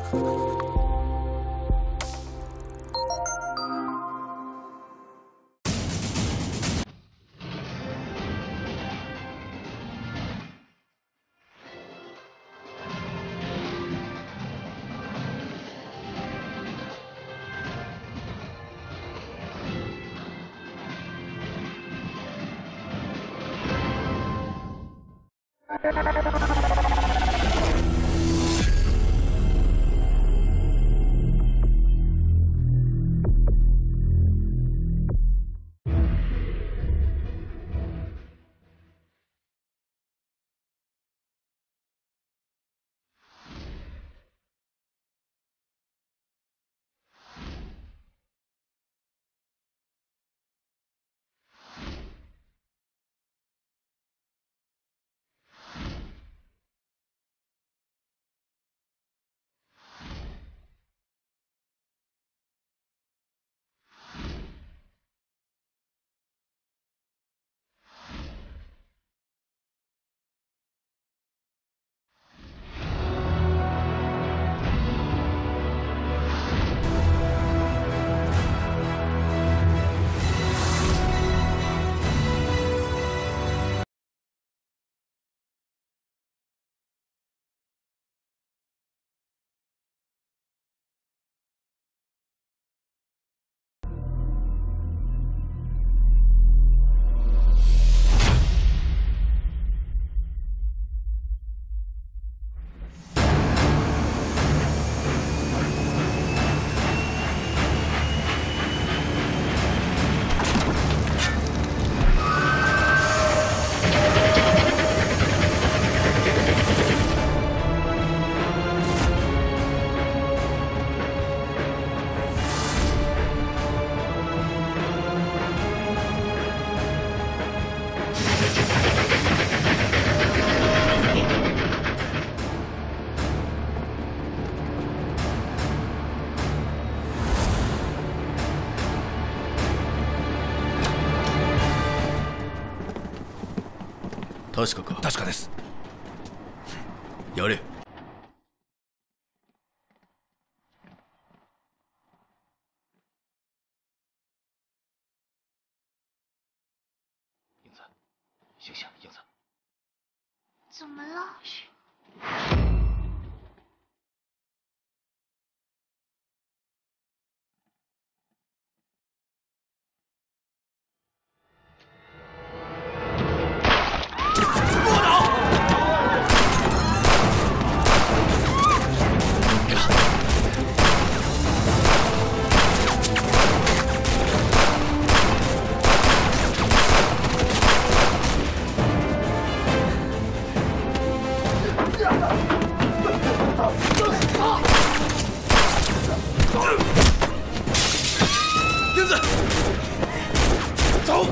確かか。 確かです。 やれ。 英子，醒醒，英子。 怎么了？嘘。 英子，走。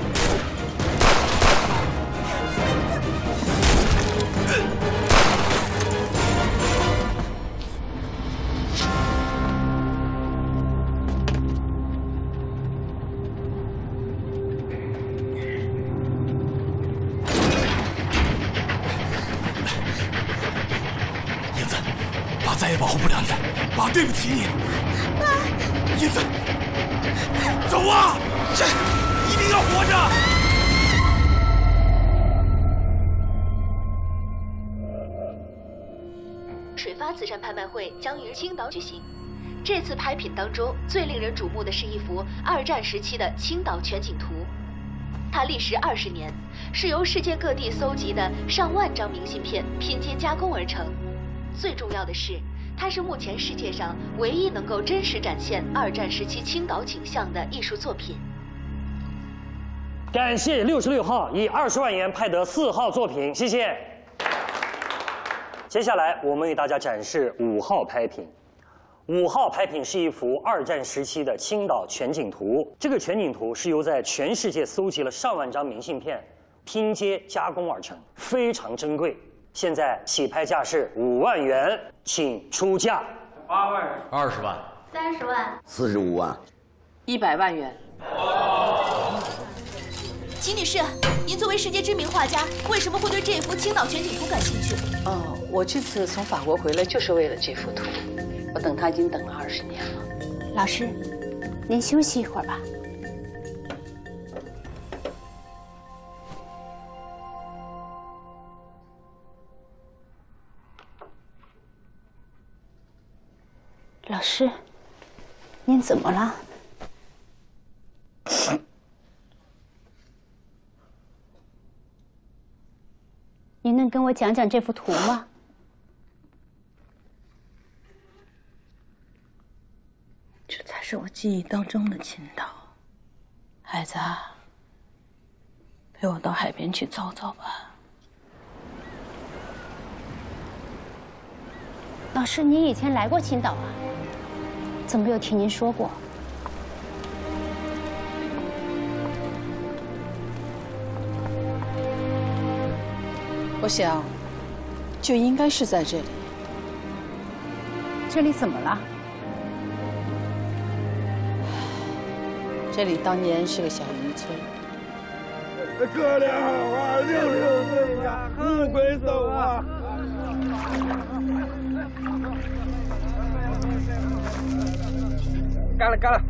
英子，爸再也保护不了你，爸对不起你。爸，英子。 走啊！这一定要活着！ 水发慈善拍卖会将于青岛举行。这次拍品当中最令人瞩目的是一幅二战时期的青岛全景图，它历时20年，是由世界各地搜集的上万张明信片拼接加工而成。最重要的是， 它是目前世界上唯一能够真实展现二战时期青岛景象的艺术作品。 感谢66号以20万元拍得4号作品，谢谢。接下来我们为大家展示5号拍品。5号拍品是一幅2战时期的青岛全景图。这个全景图是由在全世界搜集了上万张明信片拼接加工而成，非常珍贵。 现在起拍价是5万元，请出价。 8万 20万、 30万、 45万、 100万元。 秦女士，您作为世界知名画家，为什么会对这幅青岛全景图感兴趣？ 我这次从法国回来就是为了这幅图。 我等他已经等了20年了。 老师，您休息一会儿吧。老师，您怎么了？您能跟我讲讲这幅图吗？ 这才是我记忆当中的青岛。孩子，陪我到海边去走走吧。 老师，您以前来过青岛啊？怎么没有听您说过？ 我想，就应该是在这里。 这里怎么了？ 这里当年是个小渔村。 哥俩好啊，66岁呀，不归走啊！干了，干了，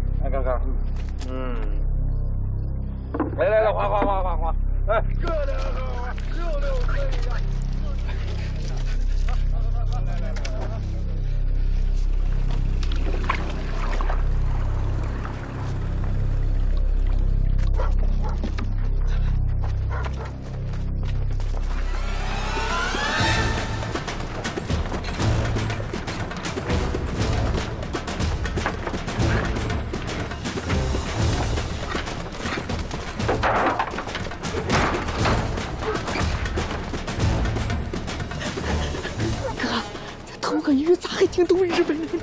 来，划，哎，哥俩好啊，66岁呀！ 偷个鱼咋还惊动日本人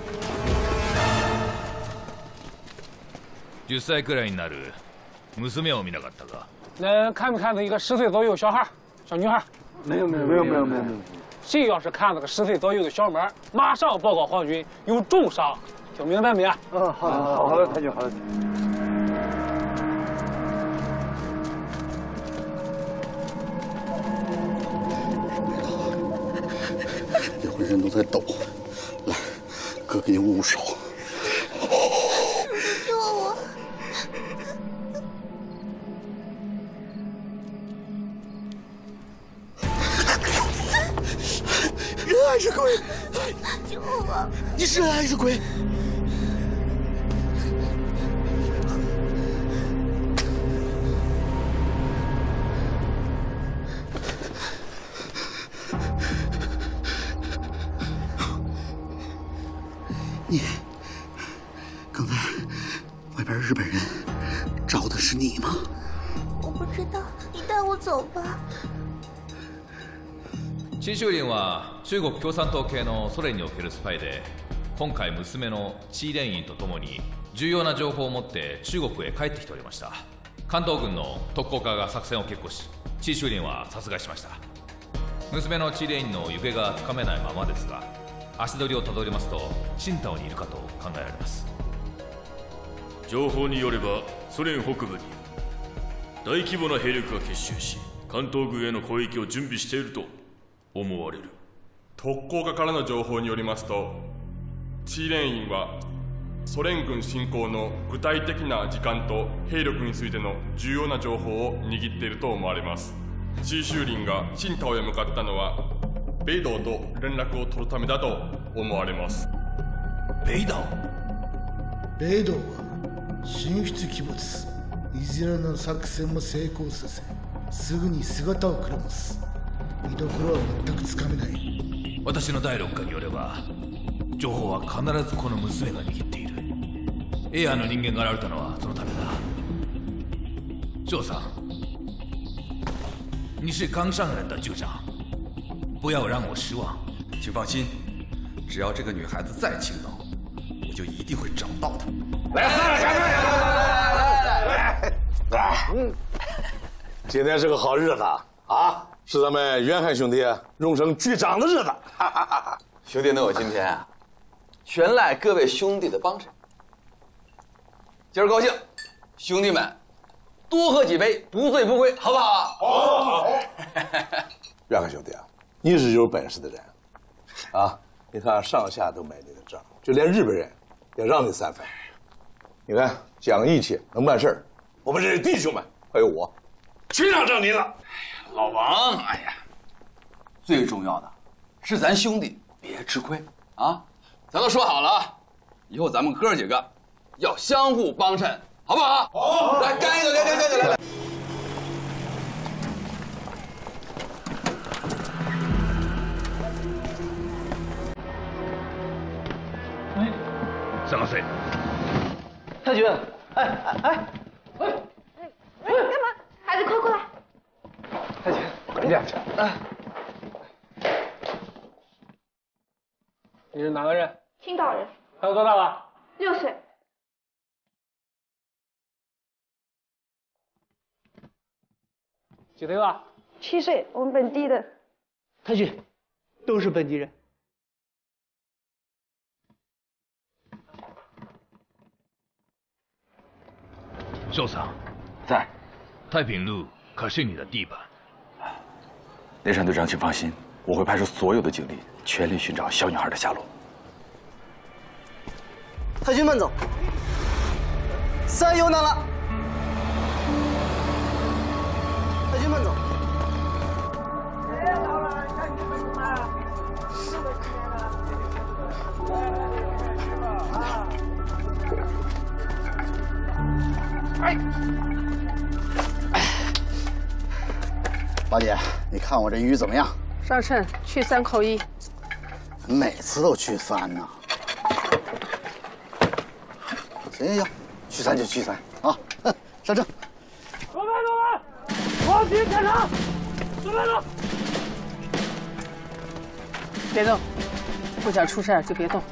？10歳くらいになる娘を見なかったか？ 看没看到一个10岁左右小孩，小女孩？ 没有。 谁要是看到个10岁左右的小妹，马上报告皇军，有重伤，听明白没？ 好的，太君，好的。 这浑身都在抖，来，哥给你捂捂手。 救我！ 人还是鬼？ 救我！ 你是人还是鬼？你刚才外边日本人找的是你吗？ 我不知道，你带我走吧。 陳秀林は中国共産党系のソ連におけるスパイで、今回娘のチー・レンインと共に重要な情報を持って中国へ帰ってきておりました。関東軍の特攻課が作戦を決行し、チー・秀林は殺害しました。娘のチー・レンインの行方がつかめないままですが、足取りをたどりますと青島にいるかと考えられます。 情報によればソ連北部に大規模な兵力が結集し、関東軍への攻撃を準備していると思われる。 特攻課からの情報によりますと、チー・レンインはソ連軍侵攻の具体的な時間と兵力についての重要な情報を握っていると思われます。チー・秀林が青島へ向かったのは北道と連絡を取るためだと思われます。 北道は進出鬼没、いずれの作戦も成功させ、すぐに姿をくらます。見どころは全くつかめない。 私の第6課によれば、情報は必ずこの娘が握っている。エアの人間が現れたのはそのためだ。赵さん，你是刚上任的局长，不要让我失望。 请放心，只要这个女孩子在青岛，我就一定会找到她。 今天是个好日子啊，是咱们袁汉兄弟荣升局长的日子。 兄弟能有今天啊，全赖各位兄弟的帮衬。今儿高兴，兄弟们多喝几杯，不醉不归，好不好？ 好。袁汉兄弟啊，你是有本事的人，啊， 你看上下都买你的账，就连日本人也让你3分。你看讲义气，能办事儿，我们这些弟兄们还有我，全让着您了。 老王，哎呀，最重要的是咱兄弟别吃亏啊！咱都说好了啊，以后咱们哥几个要相互帮衬，好不好？好，来干一个，来！ すいません。 太君，哎， 干嘛？孩子，快过来！ 太君，快点！你是哪个人？ 青岛人。 孩子多大了 ？6岁。 几岁了 ？7岁，我们本地的。 太君，都是本地人。 少佐， 在。 太平路可是你的地盘。 雷山队长，请放心，我会派出所有的警力，全力寻找小女孩的下落。 太君慢走，3有难了。太君慢走。 宝姐，你看我这鱼怎么样？ 上称，去3扣1。 每次都去3呢。行，去3就去3啊！上称。 左边，黄旗检查，左边走。 别动，不想出事就别动。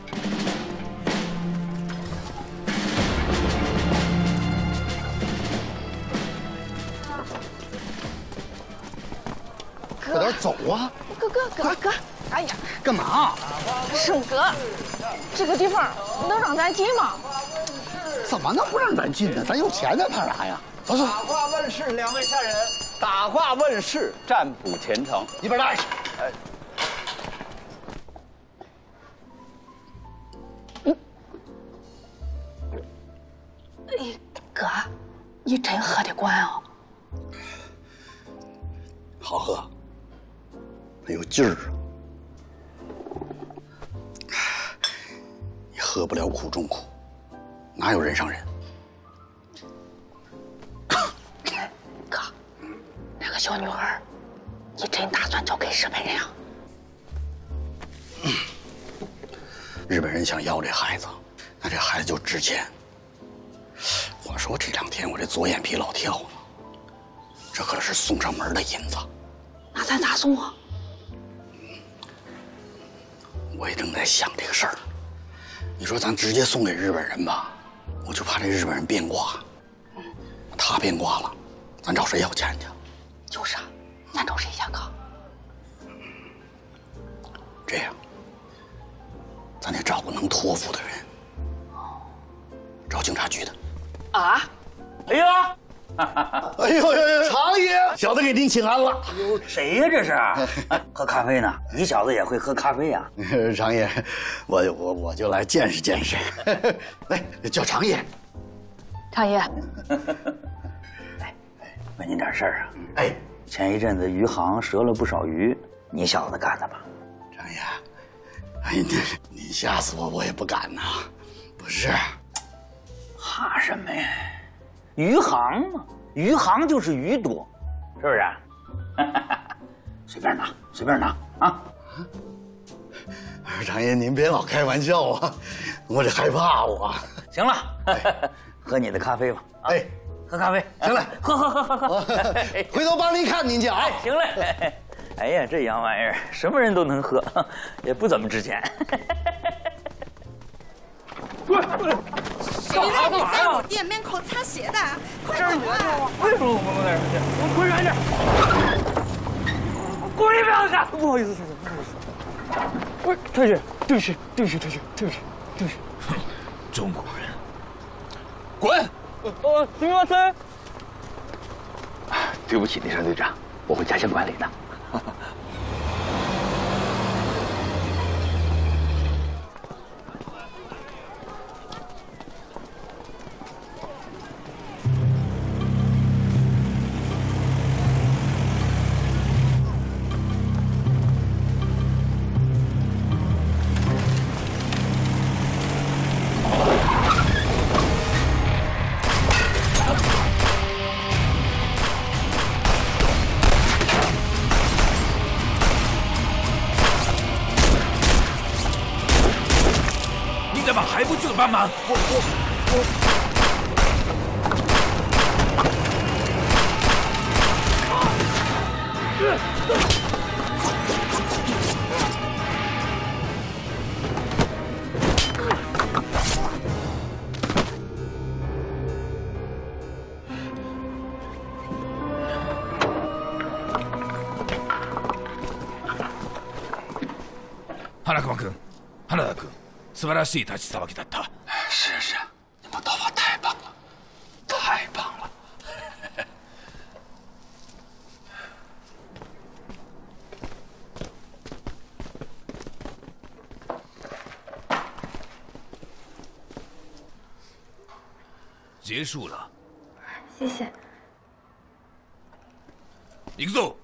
快点走啊！ 哥，哎呀， 干嘛？ 胜哥，这个地方能让咱进吗？ 怎么能不让咱进呢？咱有钱呢，怕啥呀？走。 大话问世，2位善人。大话问世，占卜前程。 一边待着。 哥，你真喝得惯啊？ 好喝，有劲儿。你喝不了苦中苦，哪有人上人？ 哥，那个小女孩，你真打算交给日本人啊？ 日本人想要这孩子，那这孩子就值钱。我说这2天我这左眼皮老跳呢，这可是送上门的银子。 那咱咋送啊？ 我也正在想这个事儿。你说咱直接送给日本人吧，我就怕这日本人变卦。他变卦了，咱找谁要钱去？ 就是啊，咱找谁下岗？ 这样，咱得找个能托付的人。找警察局的。 啊！ 哎呀！ 哎呦，常爷，小子给您请安了。 谁呀？这是？喝咖啡呢？你小子也会喝咖啡呀？ 常爷，我就来见识见识。来，叫常爷。 常爷， 问您点事儿啊。哎，前一阵子余杭折了不少鱼，你小子干的吧？ 常爷，哎，你吓死我也不敢呐。不是。 怕什么呀？余杭嘛，余杭就是鱼多，是不是？随便拿，随便拿啊！ 常爷，您别老开玩笑啊，我这害怕我。 行了，喝你的咖啡吧。 哎， 喝咖啡。 行嘞， 喝。 回头帮您看您去啊。 行嘞。哎呀，这洋玩意儿什么人都能喝，也不怎么值钱。 谁让你在我店门口擦鞋的？快走啊！ 为什么我们在这儿？我滚远点！滚一边去！不好意思，太君，不好意思。不是太君，对不起，太君，对不起。 中国人， 滚！ すみません。 对不起，内山队长，我会加强管理的。 在吗？还不去帮忙？花熊君、花田君、素晴らしい立ちさばきだった。 是，你们刀法太棒了，太棒了。 结束了。 谢谢。 行くぞ。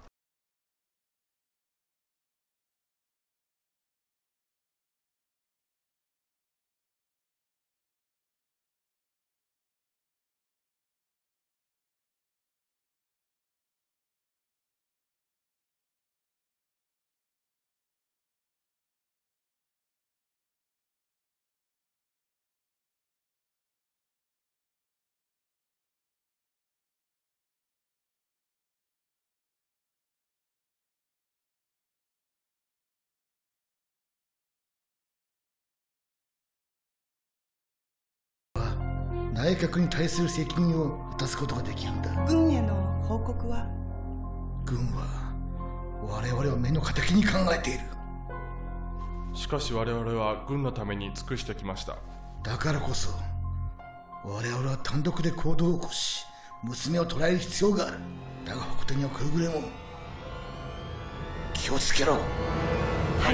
内閣に対する責任を果たすことができるんだ。 軍への報告は？ 軍は我々を目の敵に考えている。 しかし我々は軍のために尽くしてきました。 だからこそ我々は単独で行動を起こし娘を捕らえる必要がある。だが北にはくれぐれも気をつけろ。はい。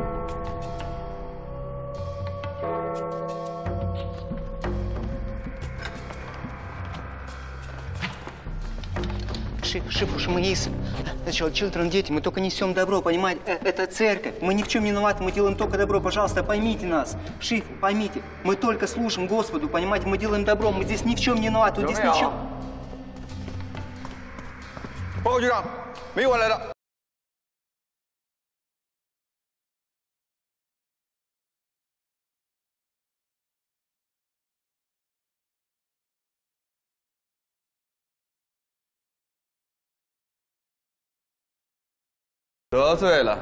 师傅，什么意思？Значит, children, дети, мы только несем добро, понимаете? Это церковь. Мы ни в чем не виноваты, мы делаем только добро. Пожалуйста, поймите нас. Шиф, поймите. Мы только служим Господу, понимаете? Мы делаем добро, мы здесь ни в чем не виноваты. Здесь ни в чем... 报告局长，没我来的。得罪了。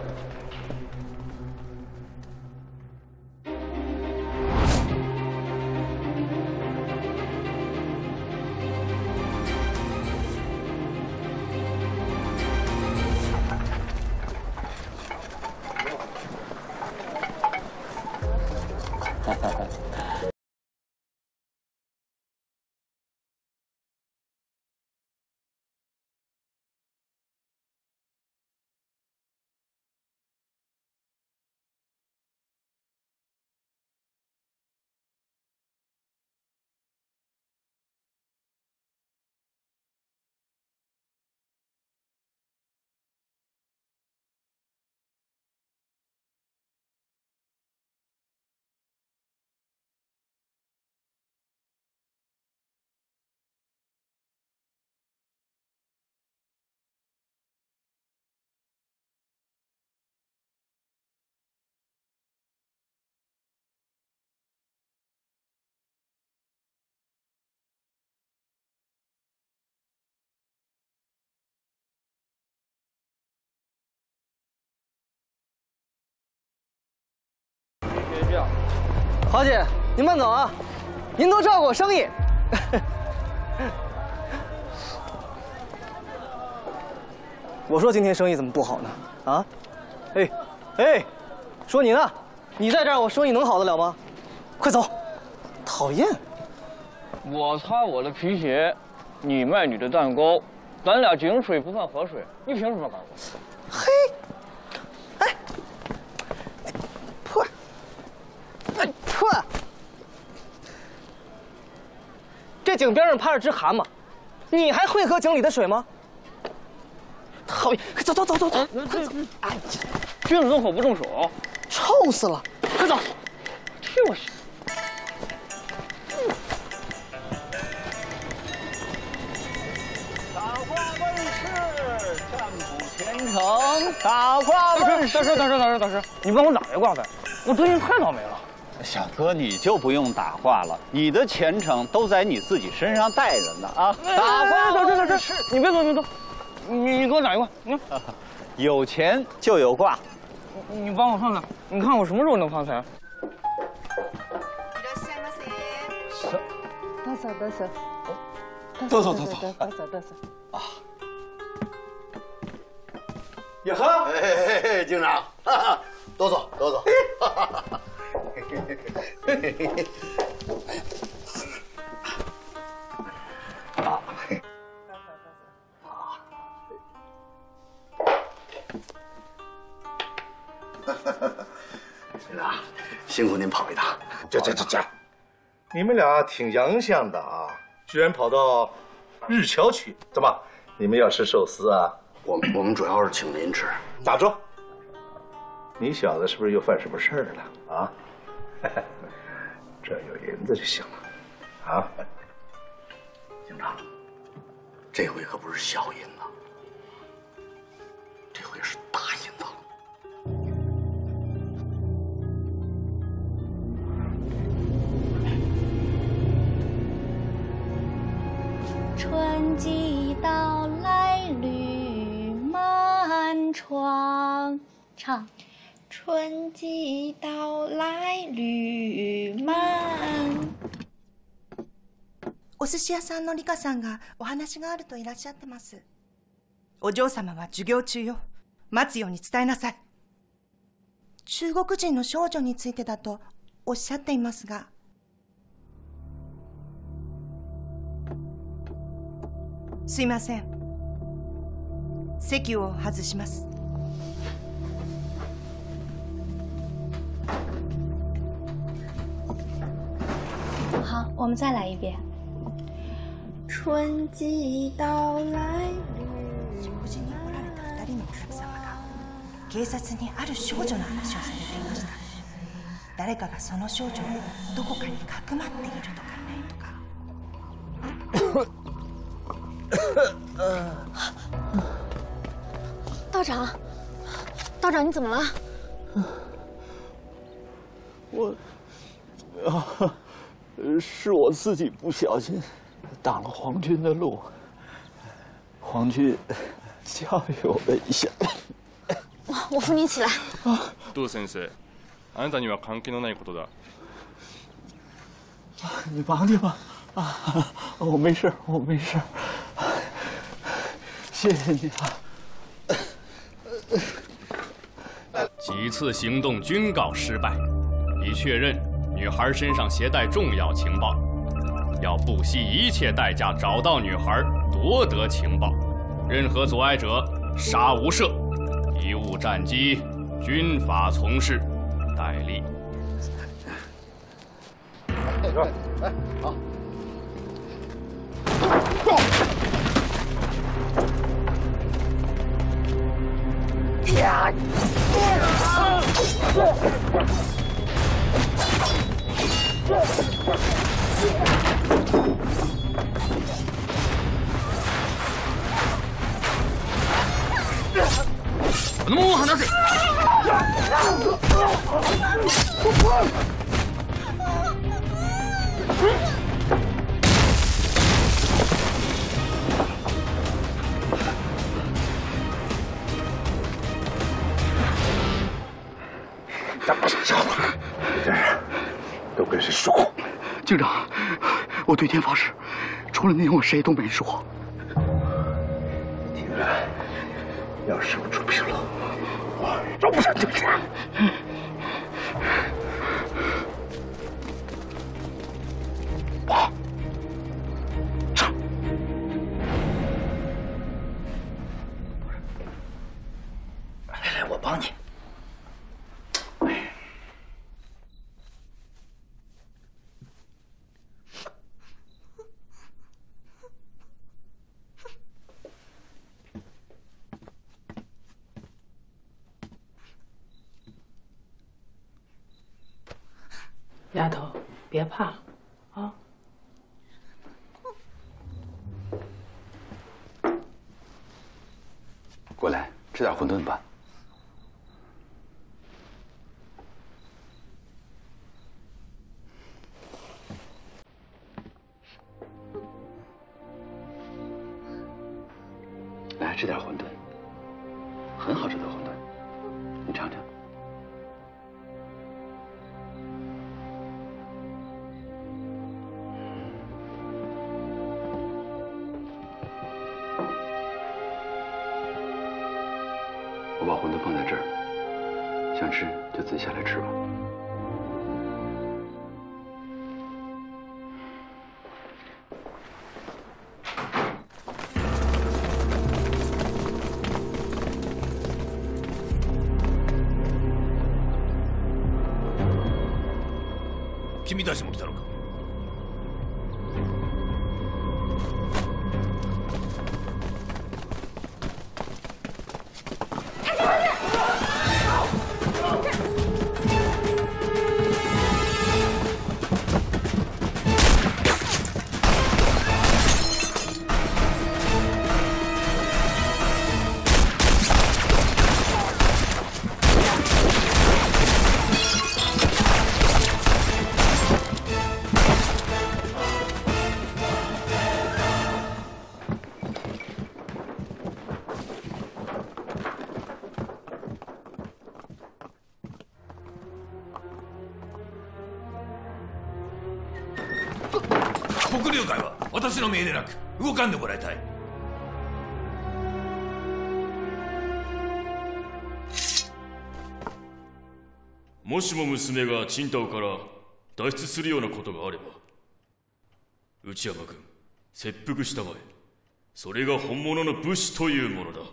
华姐，您慢走啊，您多照顾我生意。我说今天生意怎么不好呢？啊？哎，说你呢？你在这儿，我生意能好得了吗？快走！讨厌！ 我擦我的皮鞋，你卖你的蛋糕，咱俩井水不犯河水，你凭什么赶我？ 嘿！哎！破！哎破！这井边上趴着只蛤蟆，你还会喝井里的水吗？讨厌！走！快走！ 哎呀，君子动口不动手， 臭死了！快走！ 替我洗。 大话问世，占卜前程。大话问世。大师，你帮我打一卦呗！我最近太倒霉了。 小哥，你就不用打话了，你的前程都在你自己身上带着呢啊！打话，这，你别走，你给我打一卦，有钱就有卦，你帮我看看，你看我什么时候能发财？ 走。啊！呀呵，哎，警长，多走。警长，辛苦您跑一趟。 这，你们俩挺洋相的啊，居然跑到日侨去，怎么？你们要吃寿司啊？ 我们主要是请您吃。 打住！你小子是不是又犯什么事儿了啊？这有银子就行了，啊？ 警长，这回可不是小银子，这回是大银子。 春季到来绿满窗，唱。春季到来绿満。 お寿司屋さんのリカさんがお話があるといらっしゃってます。お嬢様は授業中よ。待つように伝えなさい。中国人の少女についてだとおっしゃっていますが。すいません。席を外します。 好，我们再来一遍。春季到来食事に来られた2人のお客様が警察にある少女の話をされていました。誰かがその少女をどこかにかくまっているとかねとか。 道长，你怎么了？ 是我自己不小心挡了皇军的路，皇军教育我了一下。 我扶你起来。 杜先生，あなたには関係のないことだ。 你忙去吧，我没事，谢谢你啊。 几次行动均告失败，已确认女孩身上携带重要情报，要不惜一切代价找到女孩，夺得情报。任何阻碍者，杀无赦。贻误战机，军法从事，戴笠。 好。 もう離せ。 咱不想笑话，这事都跟谁说过？ 警长，我对天发誓，除了您，我谁都没说。 既然要生出纰漏，我饶不了你们俩。来，我帮你。 丫头，别怕，啊！ 过来吃点馄饨吧。 吃点馄饨，很好吃的馄饨，你尝尝。我把馄饨放在这儿，想吃就自己下来吃吧。 君たちも来たのか。黒龍会は私の命でなく動かんでもらいたい。 もしも娘が青島から脱出するようなことがあれば、内山君、切腹したまえ。それが本物の武士というものだ。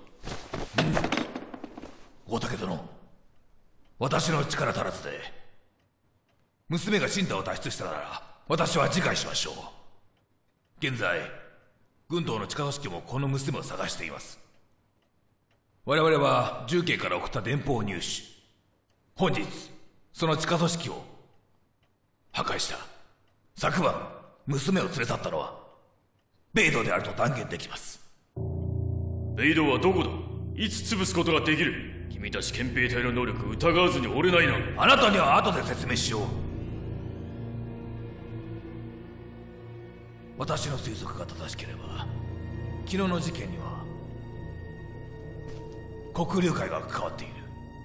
大竹殿、私の力足らずで娘が青島を脱出したなら私は自害しましょう。現在軍党の地下組織もこの娘を探しています。我々は重慶から送った電報を入手、本日その地下組織を破壊した。昨晩娘を連れ去ったのはベイドであると断言できます。 ベイドはどこだ？いつ潰すことができる？君たち憲兵隊の能力を疑わずにおれないな。 あなたには後で説明しよう。私の推測が正しければ昨日の事件には黒龍会が関わっている。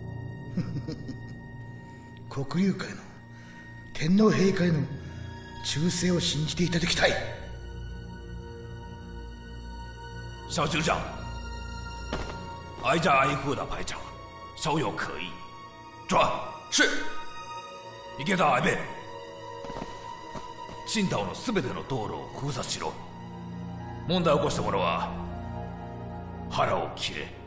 黒龍会の天皇陛下への忠誠を信じていただきたい。 小局长，挨家挨户的排查，稍有可疑。转是。池田愛部。青島のすべての道路を封鎖しろ。問題を起こした者は腹を切れ。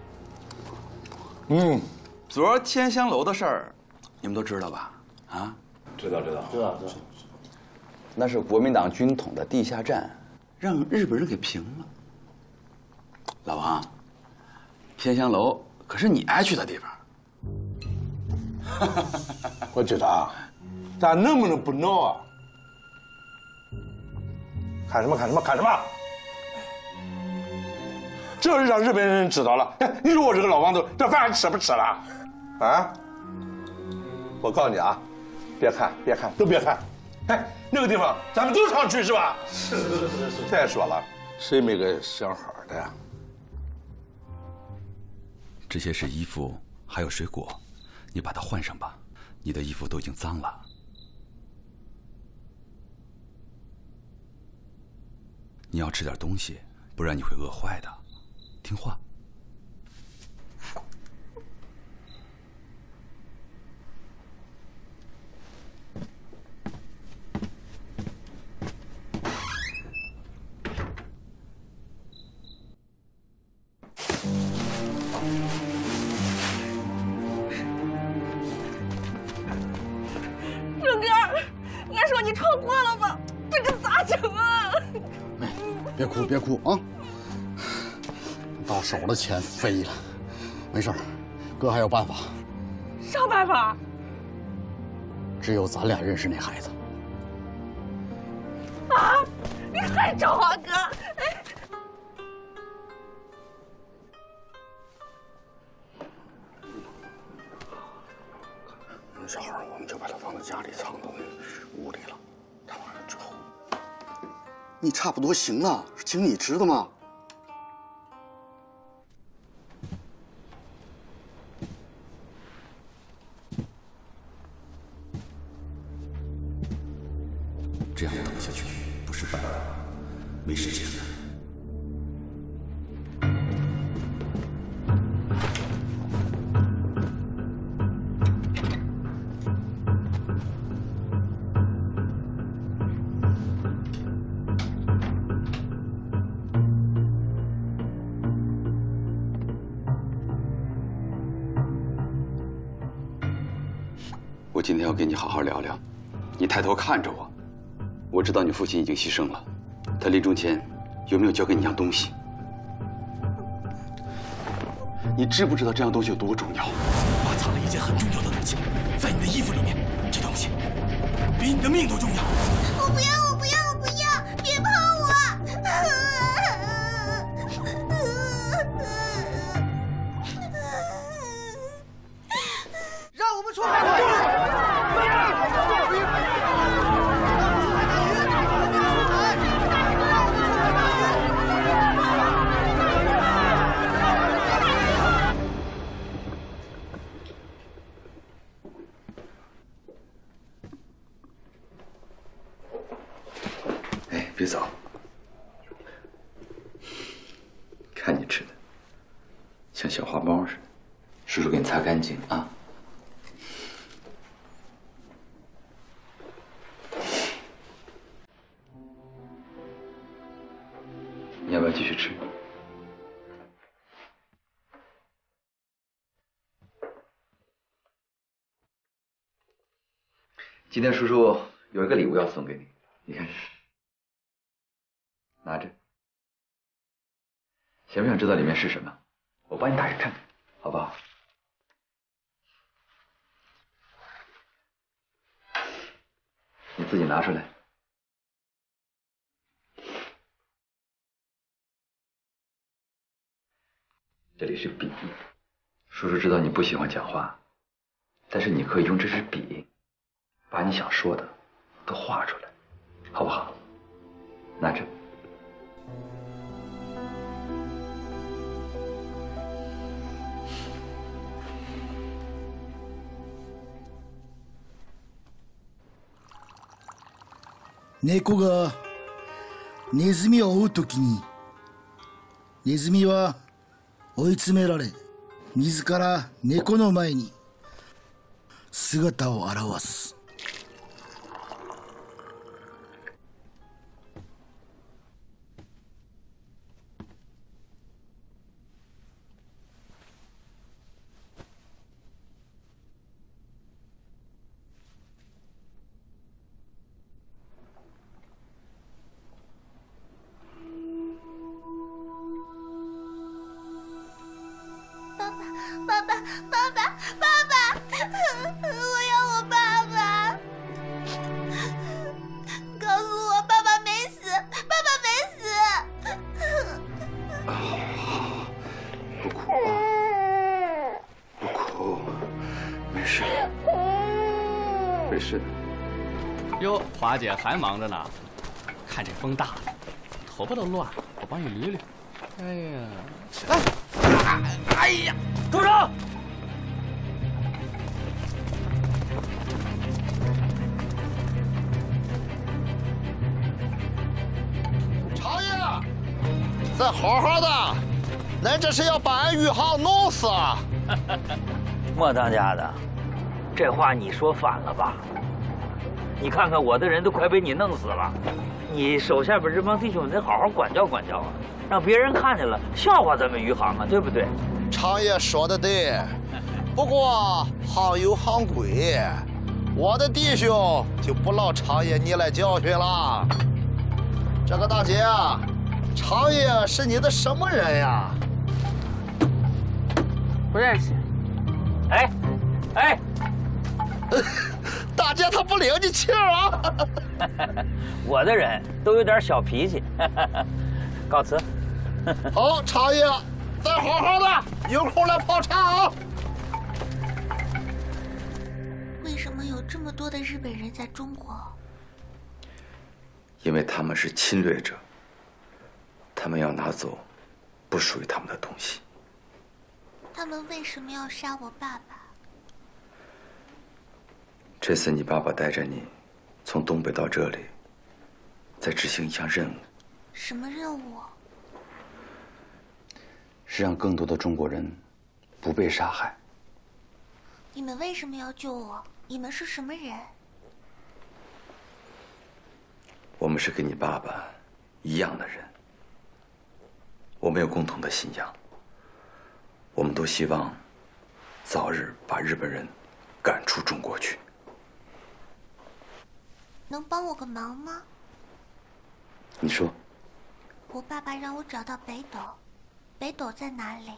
昨儿天香楼的事儿，你们都知道吧？啊？ 知道。 那是国民党军统的地下战，让日本人给平了。老王，天香楼可是你爱去的地方。 我觉得啊，咱能不能不闹啊？看什么？这要是让日本人知道了，哎，你说我这个老王头，这饭还吃不吃了？啊！我告诉你啊，别看，都别看。哎，那个地方咱们都常去是吧？是。再说了，谁没个想好的呀？ 这些是衣服，还有水果，你把它换上吧。你的衣服都已经脏了。你要吃点东西，不然你会饿坏的。听话。 郑哥，俺说你闯祸了吧？这可咋整啊？ 别哭啊！到手了，钱飞了，没事儿，哥还有办法。 啥办法？ 只有咱俩认识那孩子。 啊！你还找啊，哥？哎， 小孩，我们就把他放在家里，藏到那屋里了。他晚上之后，你差不多行了，请你知道吗？ 这样等下去不是办法，没时间了。 我今天要跟你好好聊聊。你抬头看着我，我知道你父亲已经牺牲了。他临终前有没有交给你一样东西？你知不知道这样东西有多重要？ 爸藏了一件很重要的东西，在你的衣服里面。这东西比你的命都重要。 我不要！我不要！我不要！别碰我！ 让我们出海！ 别走，看你吃的，像小花猫似的，叔叔给你擦干净啊。你要不要继续吃？今天叔叔有一个礼物要送给你，你看。 拿着，想不想知道里面是什么？我帮你打开看看，好不好？你自己拿出来。这里是笔，叔叔知道你不喜欢讲话，但是你可以用这支笔，把你想说的都画出来，好不好？拿着。 猫がネズミを追うときにネズミは追い詰められ自ら猫の前に姿を現す。 哟，华姐还忙着呢，看这风大了，头发都乱了，我帮你捋捋。哎呀， 哎呀，住手！ 常爷，再好好的，恁这是要把俺余杭弄死啊！ 莫当家的，这话你说反了吧？ 你看看我的人都快被你弄死了，你手下边这帮弟兄得好好管教管教啊，让别人看见了笑话咱们余杭啊，对不对？ 常爷说的对，不过行有行规，我的弟兄就不劳常爷你来教训了。这个大姐啊，常爷是你的什么人呀？ 不认识。哎，哎。 大姐她不领你情啊！ 我的人都有点小脾气。告辞。 好，常爷，再好好的，有空来泡茶啊！ 为什么有这么多的日本人在中国？ 因为他们是侵略者，他们要拿走不属于他们的东西。 他们为什么要杀我爸爸？ 这次你爸爸带着你从东北到这里， 在执行一项任务。 什么任务？ 是让更多的中国人不被杀害。 你们为什么要救我？你们是什么人？ 我们是跟你爸爸一样的人，我们有共同的信仰，我们都希望早日把日本人赶出中国去。 能帮我个忙吗？ 你说。 我爸爸让我找到北斗，北斗在哪里？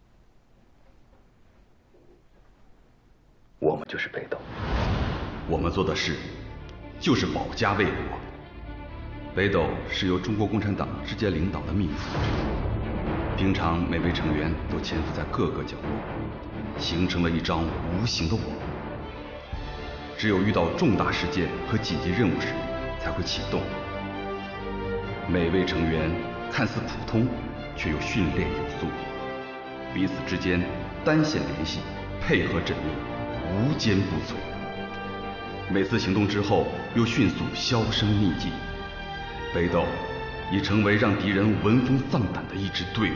我们就是北斗。 我们做的事就是保家卫国。北斗是由中国共产党直接领导的秘密组织，平常每位成员都潜伏在各个角落，形成了一张无形的网。只有遇到重大事件和紧急任务时才会启动。每位成员看似普通，却又训练有素，彼此之间单线联系，配合缜密，无坚不摧。每次行动之后，又迅速销声匿迹。北斗已成为让敌人闻风丧胆的一支队伍。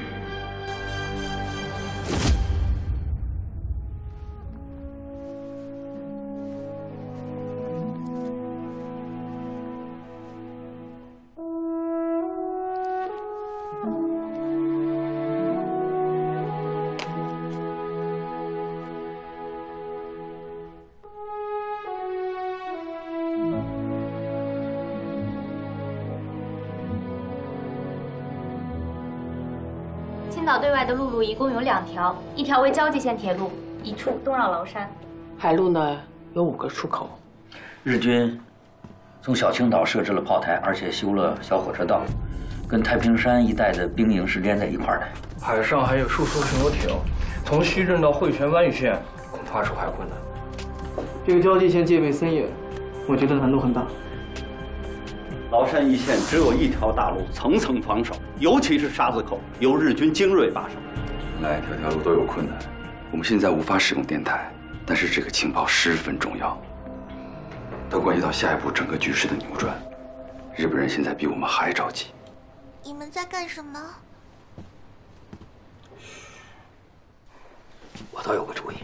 青岛对外的陆路一共有2条，一条为交界线铁路，一处东绕崂山。 海路呢有5个出口。 日军从小青岛设置了炮台，而且修了小火车道，跟太平山一带的兵营是连在一块儿的。 海上还有数艘巡逻艇，从西镇到汇泉湾一线，恐怕是还困难。 这个交界线戒备森严，我觉得难度很大。 崂山一线只有一条大路，层层防守，尤其是沙子口，由日军精锐把守。 来，条条路都有困难。我们现在无法使用电台，但是这个情报十分重要，它关系到下一步整个局势的扭转。日本人现在比我们还着急。 你们在干什么？ 我倒有个主意，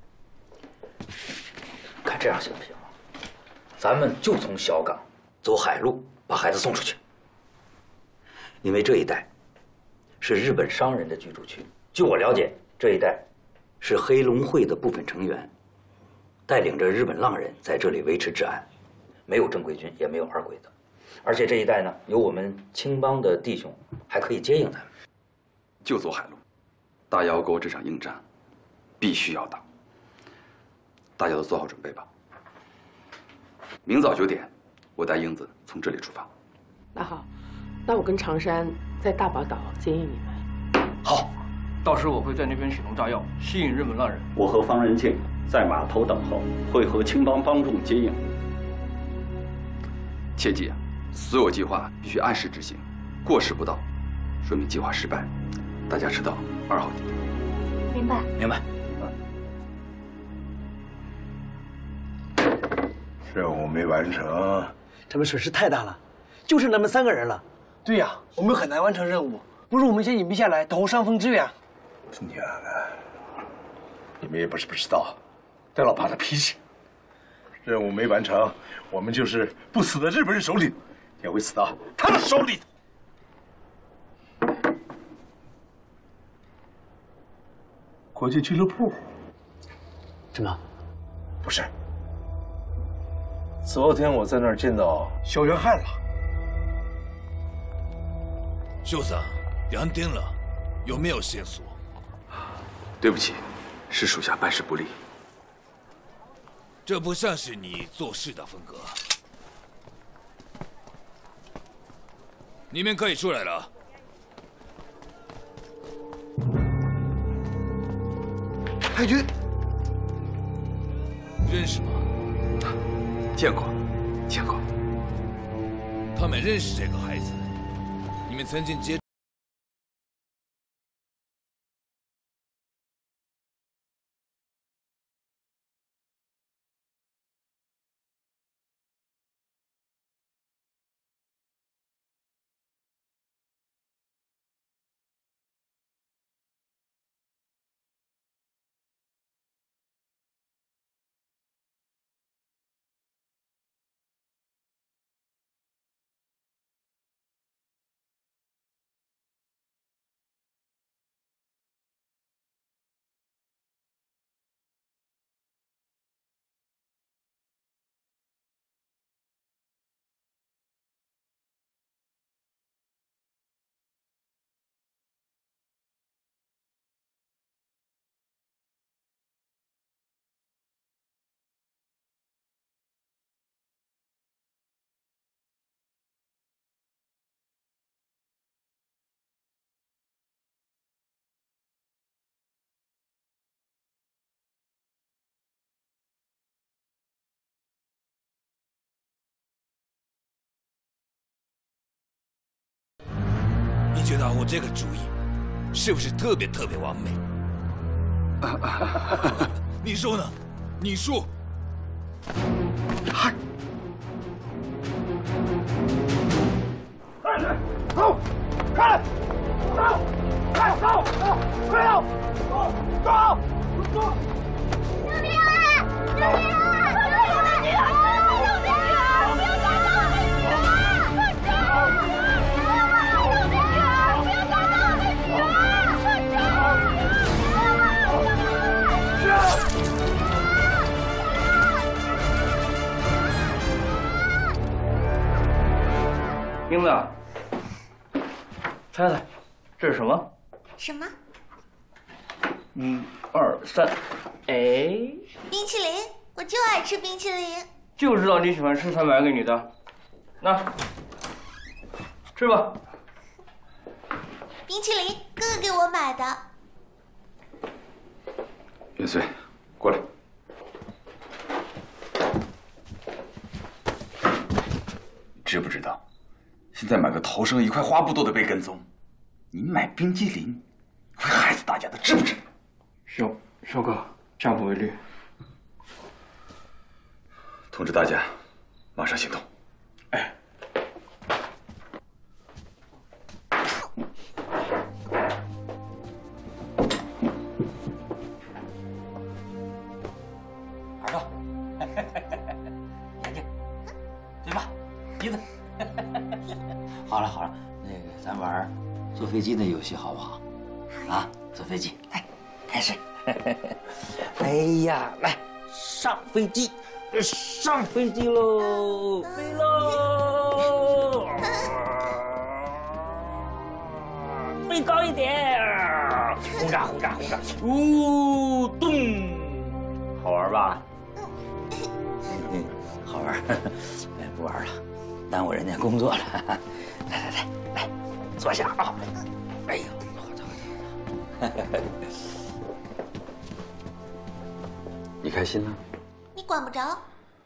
看这样行不行？咱们就从小港走海路把孩子送出去，因为这一带是日本商人的居住区。据我了解，这一带是黑龙会的部分成员带领着日本浪人在这里维持治安，没有正规军，也没有二鬼子。而且这一带呢，有我们青帮的弟兄，还可以接应他们。 就走海路，大窑沟这场硬仗必须要打，大家都做好准备吧。明早9点，我带英子从这里出发。 那好，那我跟长山在大宝岛接应你们。 好，到时我会在那边启动炸药，吸引日本浪人。 我和方仁庆在码头等候，会和青帮帮众接应。 切记啊，所有计划必须按时执行，过时不到，说明计划失败。大家知道2号地点。 明白。 明白。 任务没完成， 这们损失太大了，就剩咱们3个人了。对呀，我们很难完成任务，不如我们先隐蔽下来，等候上峰支援。 娘啊，你们也不是不知道，戴老爸的脾气。任务没完成，我们就是不死在日本人手里，也会死到他的手里。国际俱乐部？ 怎么？ 不是。昨天我在那儿见到萧元汉了。 秀桑，2天了，有没有线索？ 对不起，是属下办事不力。 这不像是你做事的风格。你们可以出来了。 太君， 认识吗？ 见过，见过。 他们认识这个孩子，你们曾经接。 觉得我这个主意是不是特别完美？你说呢？你说。 走，开，走，快走，快走，走，走。 救命啊！救命啊！我的女儿！救命啊！不要打到我的女儿！快走！救命啊！不要打到我的女儿！快走！英子。猜猜，这是什么？ 什么 ？1、2、3，哎， 冰淇淋，我就爱吃冰淇淋。 就知道你喜欢吃才买给你的，那吃吧。 冰淇淋，哥哥给我买的。 元岁，过来。知不知道？现在买个头绳一块花布都得被跟踪，你买冰激凌会害死大家的，知不知？ 小哥，下不为例。 通知大家，马上行动。 哎。 耳朵，眼睛，嘴巴，鼻子。好了好了，那个咱玩坐飞机的游戏好不好？啊，坐飞机，来，开始。哎呀，来上飞机，上飞机喽，飞喽，飞高一点，轰炸轰炸轰炸，呜咚，好玩吧？好玩，哎，不玩了。耽误人家工作了，来，坐下啊！哎呦， 你开心了？ 你管不着。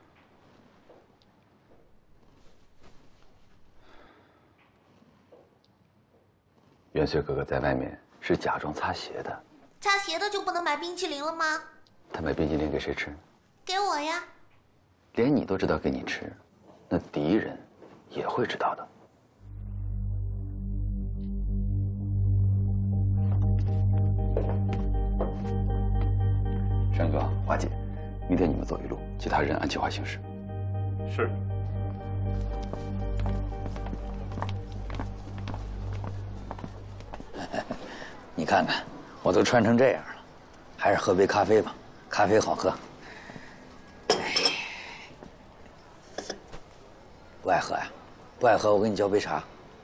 元岁哥哥在外面是假装擦鞋的。 擦鞋的就不能买冰淇淋了吗？ 他买冰淇淋给谁吃？ 给我呀。 连你都知道给你吃，那敌人也会知道的。山哥、华姐，明天你们走一路，其他人按计划行事。 是。 你看看，我都穿成这样了，还是喝杯咖啡吧，咖啡好喝。不爱喝呀？不爱喝，我给你叫杯茶。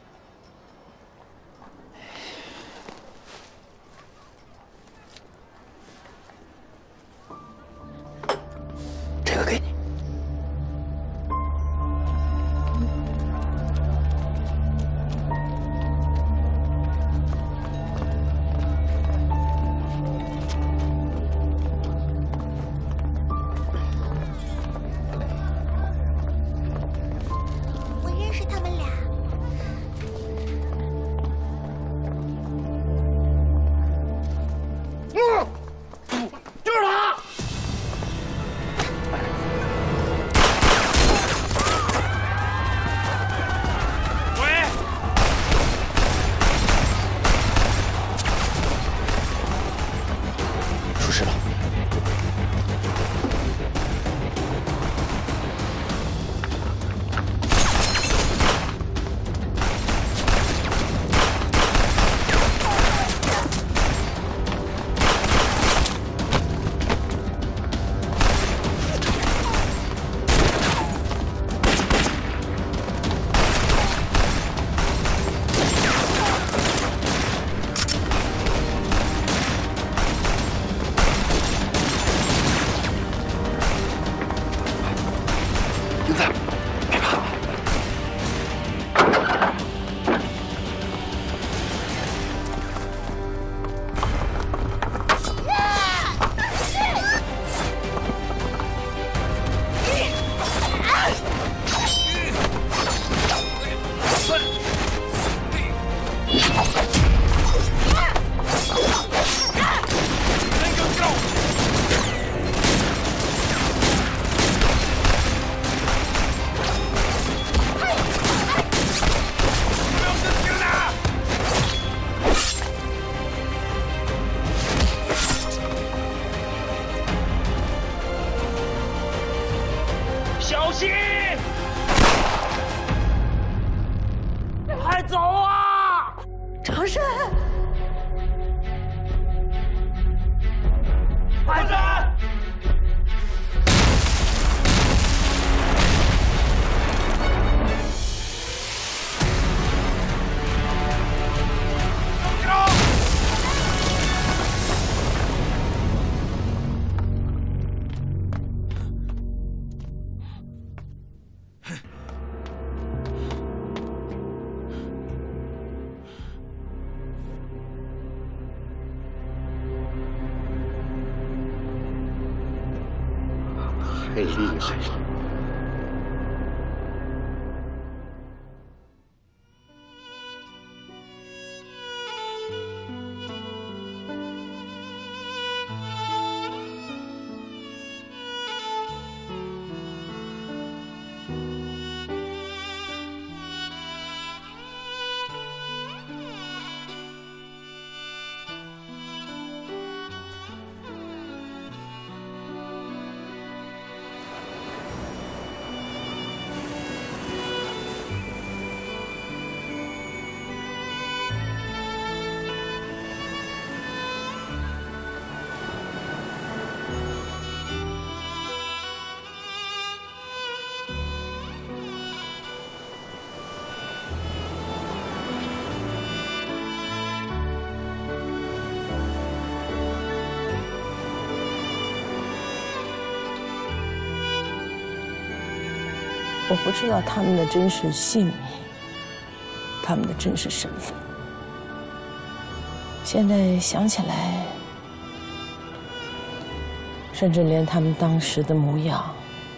这个给你。 太厉害了。 我不知道他们的真实姓名，他们的真实身份。现在想起来，甚至连他们当时的模样，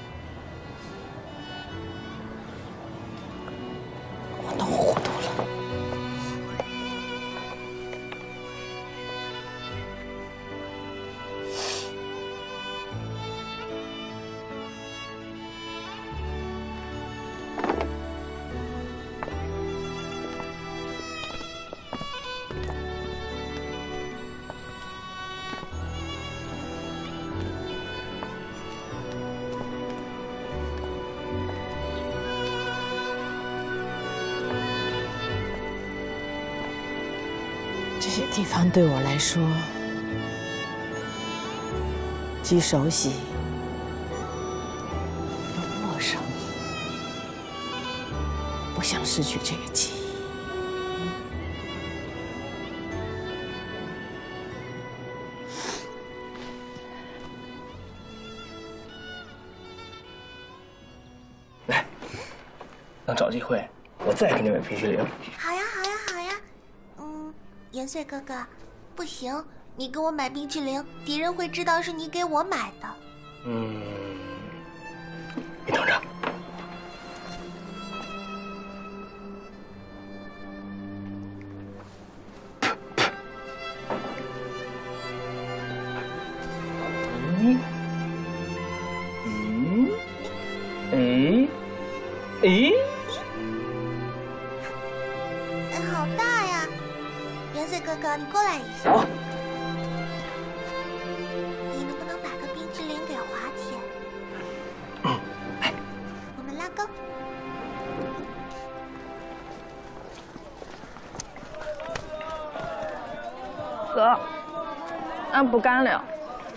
我都糊涂了。这些地方对我来说，既熟悉又陌生，不想失去这个记忆。 来，等找机会，我再给你买冰淇淋。 好呀，好呀，好呀。元帅哥哥，不行，你给我买冰淇淋，敌人会知道是你给我买的。 你等着。 好大呀！元帅哥哥，你过来一下。你能不能打个冰淇淋给华姐？我们拉钩。 哥，俺不干了。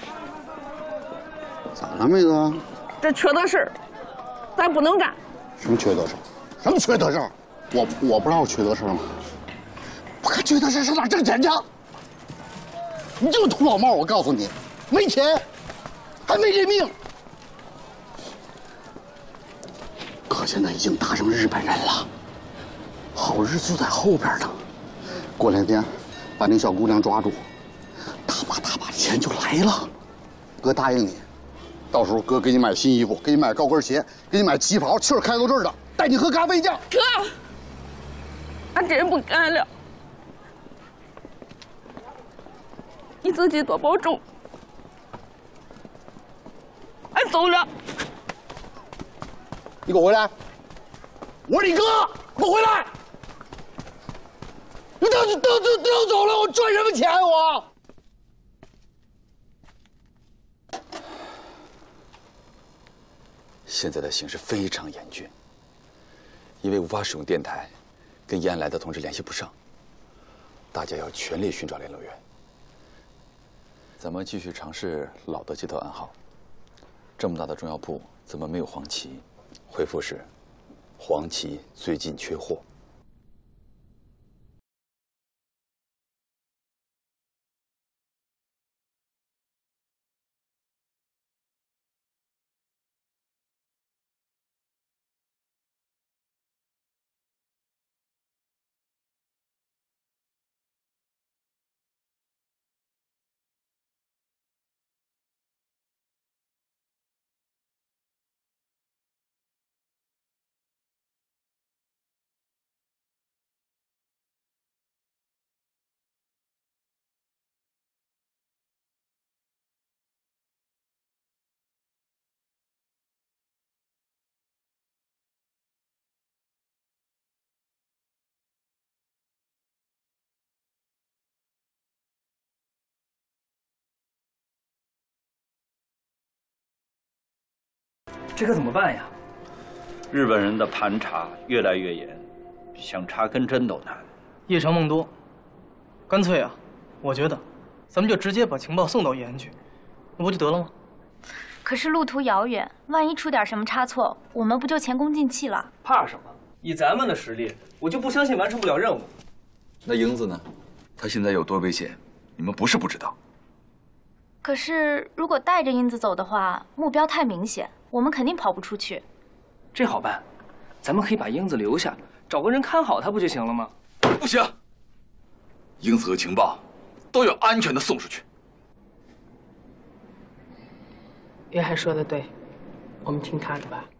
咋了，妹子？ 这缺德事儿，咱不能干。 什么缺德事？什么缺德事？我不知道缺德事吗？我看缺德事上哪挣钱去？你就是土老帽，我告诉你，没钱，还没这命。哥现在已经打成日本人了，好日子就在后边呢。过2天把那小姑娘抓住，大把钱就来了。哥答应你，到时候哥给你买新衣服，给你买高跟鞋，给你买旗袍，气儿开到这儿的，带你喝咖啡去。 哥，俺真不干了。你自己多保重。俺走了。 你给我回来！我是你哥，给我回来！你都走了，我赚什么钱我？ 现在的形势非常严峻，因为无法使用电台，跟延安来的同志联系不上，大家要全力寻找联络员。咱们继续尝试老的接头暗号。这么大的中药铺，怎么没有黄芪？回复是：黄芪最近缺货。 这可怎么办呀？ 日本人的盘查越来越严，想查根针都难。 夜长梦多，干脆啊，我觉得咱们就直接把情报送到延安去，那不就得了吗？ 可是路途遥远，万一出点什么差错，我们不就前功尽弃了？ 怕什么？以咱们的实力，我就不相信完成不了任务。 那英子呢？她现在有多危险，你们不是不知道。 可是如果带着英子走的话，目标太明显，我们肯定跑不出去。 这好办，咱们可以把英子留下，找个人看好她不就行了吗？ 不行，英子和情报都要安全的送出去。 约翰说的对，我们听他的吧。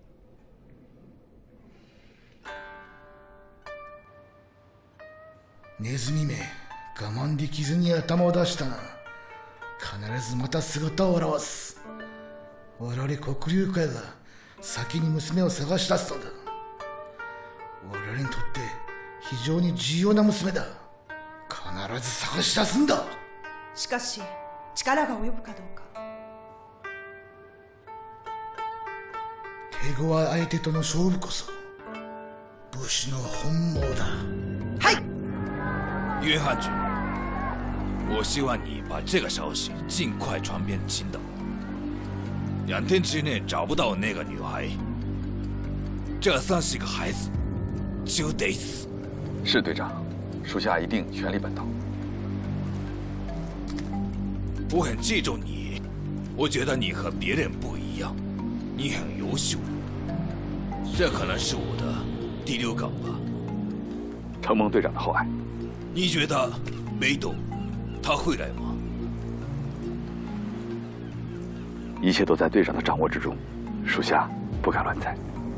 ネズミめ、我慢できずに頭を出したな。必ずまた姿を現す。我々黒竜会が先に娘を探し出すのだ。我々にとって非常に重要な娘だ。必ず探し出すんだ。 しかし力が及ぶかどうか。 手強い相手との勝負こそ武士の本望だ。 约翰君，我希望你把这个消息尽快传遍青岛。2天之内找不到那个女孩，这算是个孩子，就得死。 是队长，属下一定全力奔到。 我很敬重你，我觉得你和别人不一样，你很优秀。这可能是我的第6岗吧。 承蒙队长的厚爱。 你觉得北斗他会来吗？ 一切都在队长的掌握之中，属下不敢乱猜。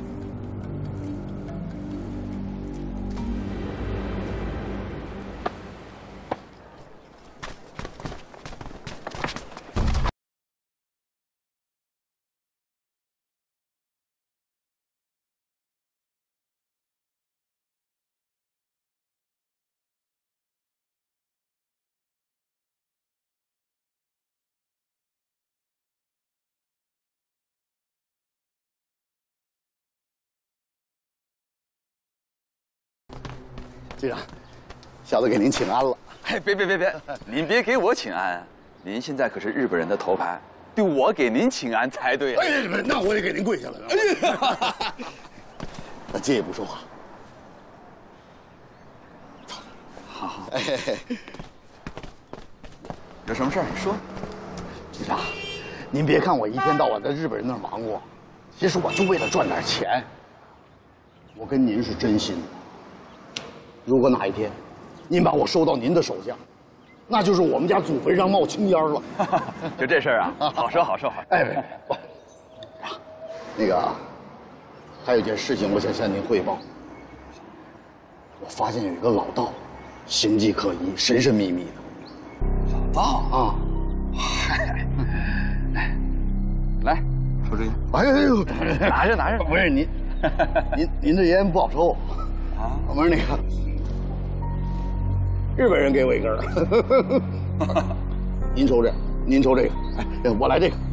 队长，小子给您请安了。 哎，别，您别给我请安，您现在可是日本人的头牌，对我给您请安才对。 哎，那我得给您跪下来了。那借也不说话。 好，有什么事儿说。 队长，您别看我一天到晚在日本人那儿忙活，其实我就为了赚点钱。我跟您是真心的。如果哪一天，您把我收到您的手下，那就是我们家祖坟上冒青烟了。 就这事儿啊，好说好说好。 哎，那个，还有一件事情，我想向您汇报。我发现有一个老道，形迹可疑，神神秘秘的。 老道啊，来，抽支烟。 哎呦， 拿着。 不是您这烟不好抽啊。不是那个。日本人给我一根儿，您抽这个，哎，我来这个。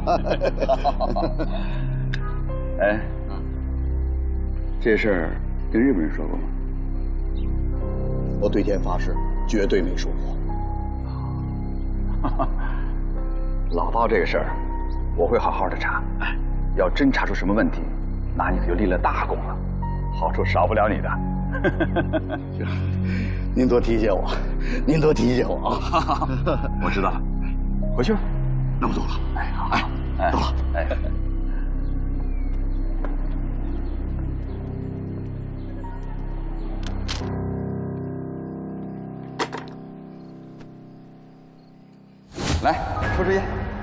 哎，这事儿跟日本人说过吗？ 我对天发誓，绝对没说过。 老道这个事儿，我会好好的查。要真查出什么问题，那你可就立了大功了，好处少不了你的。 您多提携我，啊！ 我知道了，回去吧。 那我走了。 哎，好， 走了。 哎，来，抽支烟。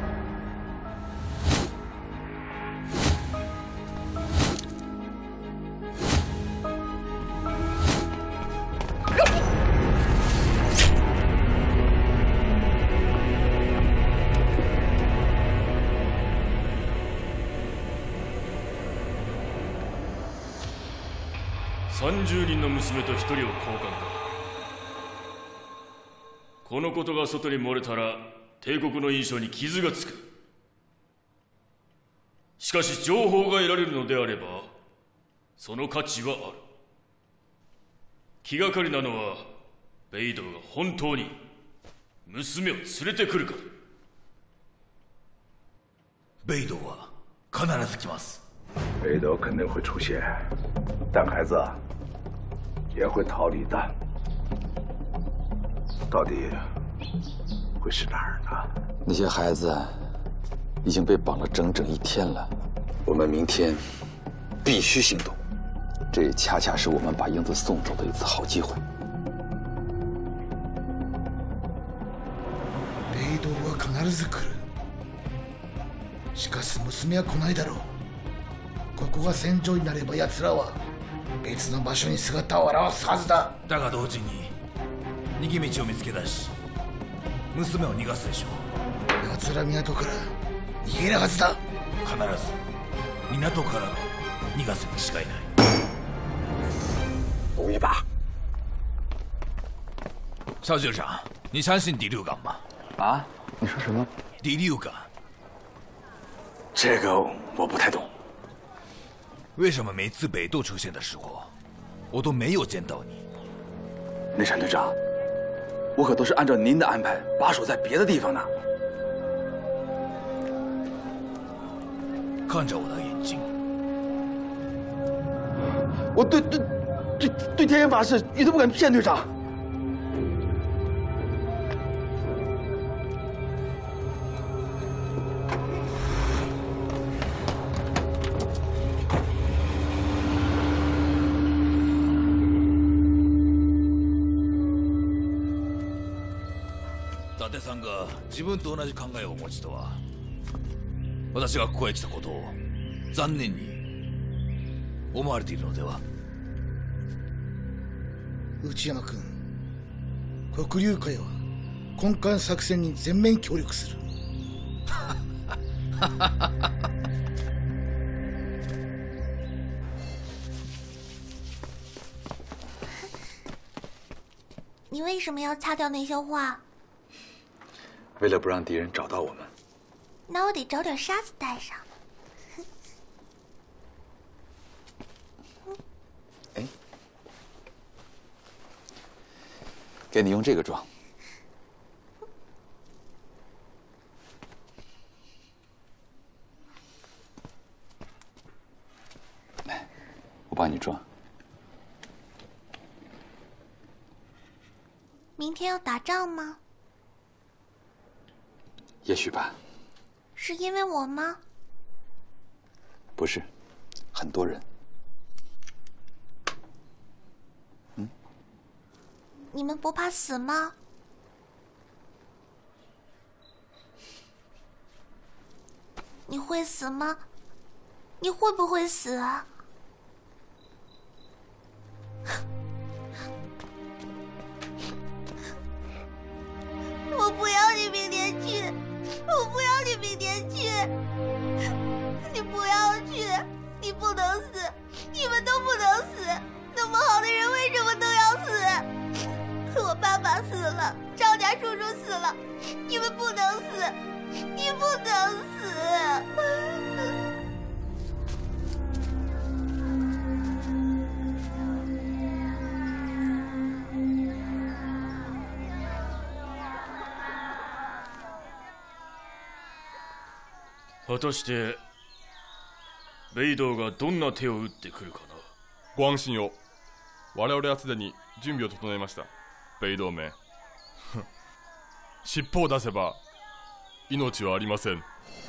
30人の娘と1人を交換か。このことが外に漏れたら帝国の印象に傷がつく。 しかし情報が得られるのであればその価値はある。気がかりなのはベイドウが本当に娘を連れてくるかだ。 ベイドウは必ず来ます。 北斗肯定会出现，但孩子也会逃离的。到底会是哪儿呢？ 那些孩子已经被绑了整整1天了。我们明天必须行动，这也恰恰是我们把英子送走的一次好机会。 ベイドウは必ず来る。しかし娘は来ないだろう。ここが戦場になれば奴らは別の場所に姿を現すはずだ。 だが同時に逃げ道を見つけ出し娘を逃がすでしょう。 奴ら港から逃げるはずだ。 必ず港から逃がすに違いない。 赌一把。 邵局长，你相信第六感吗？ 啊？你说什么？ 第六感？ 这个我不太懂。 为什么每次北斗出现的时候，我都没有见到你？ 内山队长，我可都是按照您的安排把守在别的地方呢。 看着我的眼睛， 我对天爷发誓，一都不敢骗队长。 伊達さんが自分と同じ考えをお持ちとは、私がここへ来たことを残念に思われているのでは。 内山君、黒龍会は根幹作戦に全面協力する。 你为什么要擦掉那些画？ 为了不让敌人找到我们。 那我得找点沙子带上。 哎，给你用这个装。来，我帮你装。 明天要打仗吗？ 也许吧。 是因为我吗？ 不是，很多人。 你们不怕死吗？你会死吗？你会不会死啊？我不要你明天去，我不要你明天去，你不要去，你不能死，你们都不能死，那么好的人为什么都要死？我爸爸死了，张家叔叔死了，你们不能死，你不能死。 果たしてベイドウがどんな手を打ってくるかな。 ご安心を。我々はすでに準備を整えました。ベイドウめ尻尾を出せば命はありません。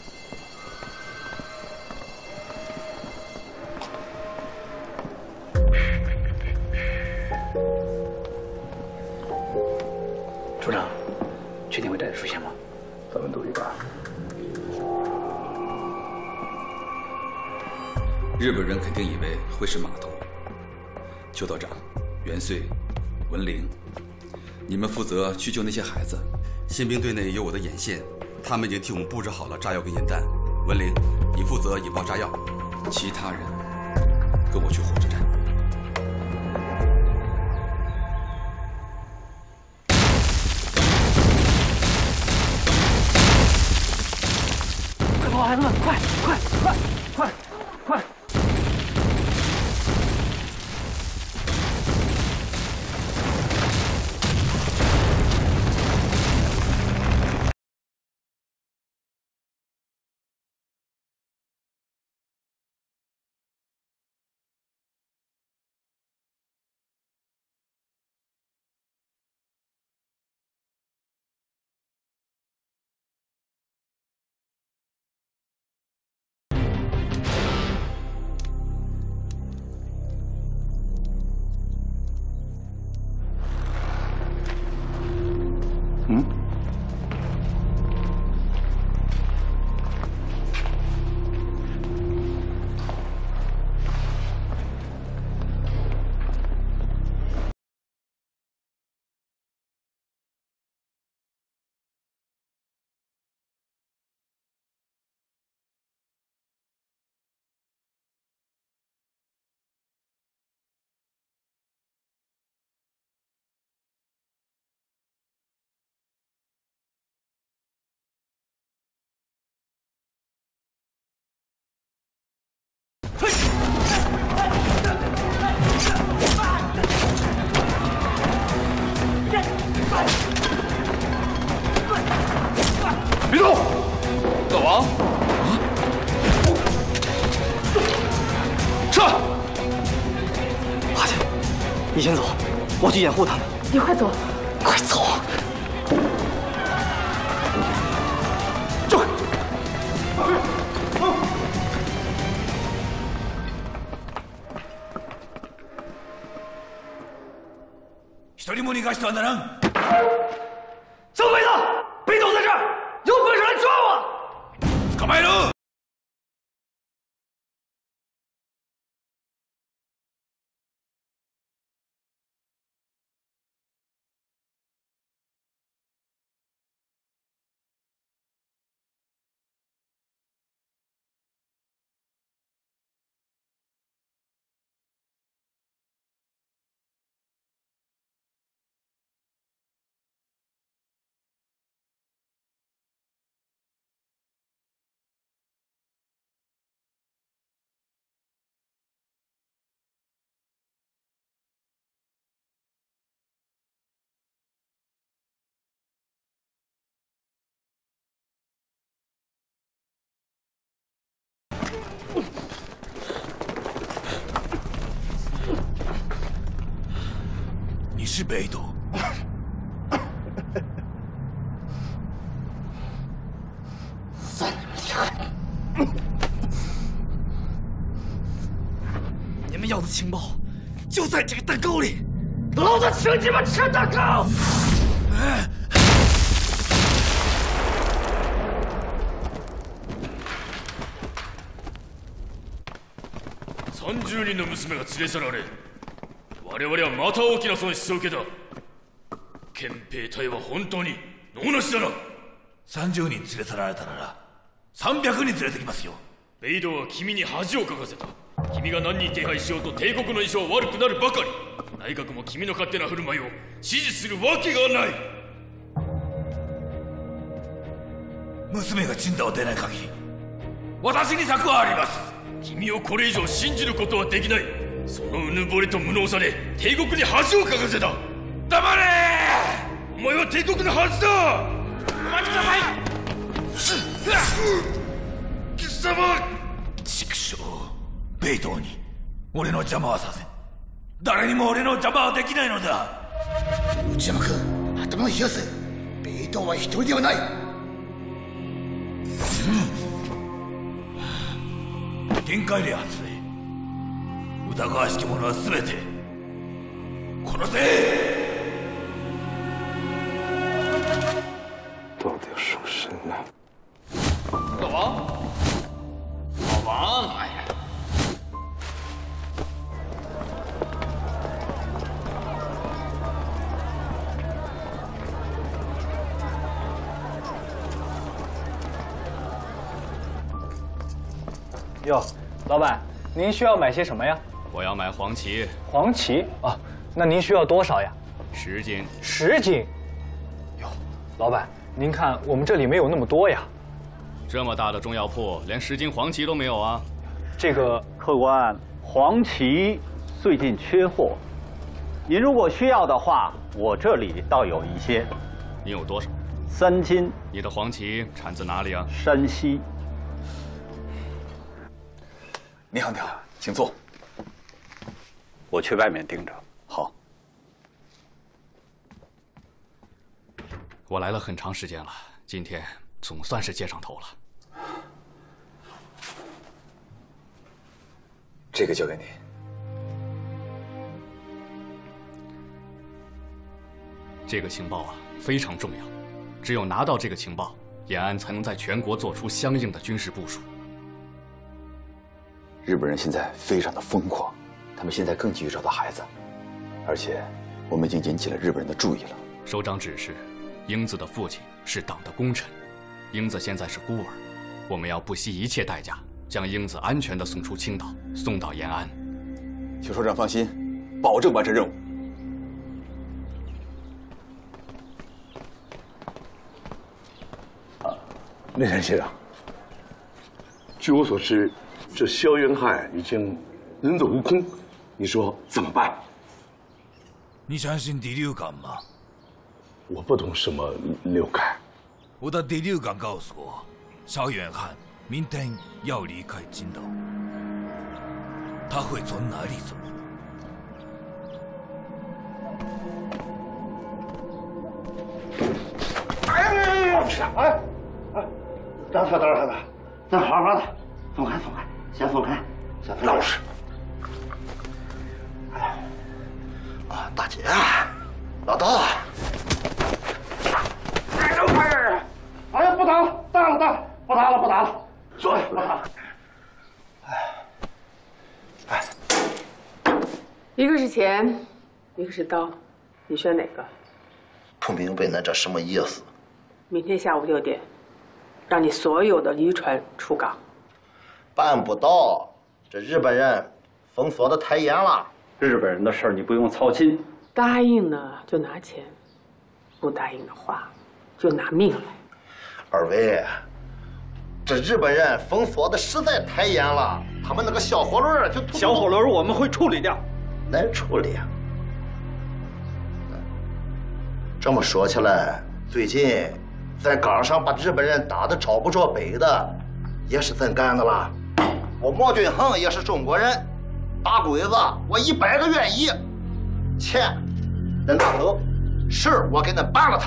处长，确定会带着出现吗？ 咱们赌一把。 日本人肯定以为会是码头。邱道长、元岁、文玲，你们负责去救那些孩子。宪兵队内有我的眼线，他们已经替我们布置好了炸药跟烟弹。文玲，你负责引爆炸药，其他人跟我去火车站。 快跑，孩子们，快快快！ 你先走，我去掩护他们。 你快走， 快走！ 一人も逃がしてはならん。 小鬼子，北斗在这儿，有本事来抓我！ 捕まえろ！你是北斗？ 算你们厉害！ 你们要的情报就在这个蛋糕里， 老子请你们吃蛋糕！ 30人の娘が連れ去られ、我々はまた大きな損失を受けた。憲兵隊は本当に能なしだな。 30人連れ去られたなら300人連れてきますよ。 ベイドは君に恥をかかせた。君が何人手配しようと帝国の印象は悪くなるばかり。内閣も君の勝手な振る舞いを支持するわけがない。 娘がチンダを出ない限り私に策はあります。 君をこれ以上信じることはできない。そのうぬぼれと無能さで帝国に恥をかかせた。 黙れ！ お前は帝国の恥だ。 お待ちください。 貴様！ 畜生、ベイトーに俺の邪魔はさせん。誰にも俺の邪魔はできないのだ。 内山君、頭を冷やせ。ベイトーは一人ではない。 限界で発令。疑わしき者は全て殺せ！ 到底要收身呢？ 老王，老王，哎呀！ 哟，老板，您需要买些什么呀？ 我要买黄芪。 黄芪啊，那您需要多少呀 ？10斤。 10斤？哟，老板，您看我们这里没有那么多呀。 这么大的中药铺，连10斤黄芪都没有啊！ 这个客官，黄芪最近缺货，您如果需要的话，我这里倒有一些。 你有多少 ？3斤。 你的黄芪产自哪里啊？ 山西。 你好，你好，请坐。 我去外面盯着。 好。 我来了很长时间了，今天总算是接上头了。 这个交给你。 这个情报啊非常重要，只有拿到这个情报，延安才能在全国做出相应的军事部署。 日本人现在非常的疯狂，他们现在更急于找到孩子，而且我们已经引起了日本人的注意了。 首长指示，英子的父亲是党的功臣，英子现在是孤儿，我们要不惜一切代价将英子安全地送出青岛，送到延安。 请首长放心，保证完成任务。 内山先生，据我所知，这萧元汉已经人走悟空，你说怎么办？ 你相信第六感吗？ 我不懂什么六感。 我的第六感告诉我，萧元汉明天要离开青岛，他会从哪里走？ 吃。哎，等会儿，咱好好的，松开，先松开，先松开。老实。啊，大姐，老大。哎呀，不打了，不打了，坐下，不打了。 一个是钱，一个是刀，你选哪个？ 不明白那这什么意思？ 明天下午6点，让你所有的渔船出港。 办不到，这日本人封锁的太严了。 日本人的事儿你不用操心。 答应呢就拿钱，不答应的话就拿命来。 二位，这日本人封锁的实在太严了，他们那个小火轮就小火轮我们会处理掉。 能处理。这么说起来，最近在港上把日本人打得找不着北的，也是咱干的了。我毛俊恒也是中国人，打鬼子我100个愿意，钱恁拿走，事我给恁办了他。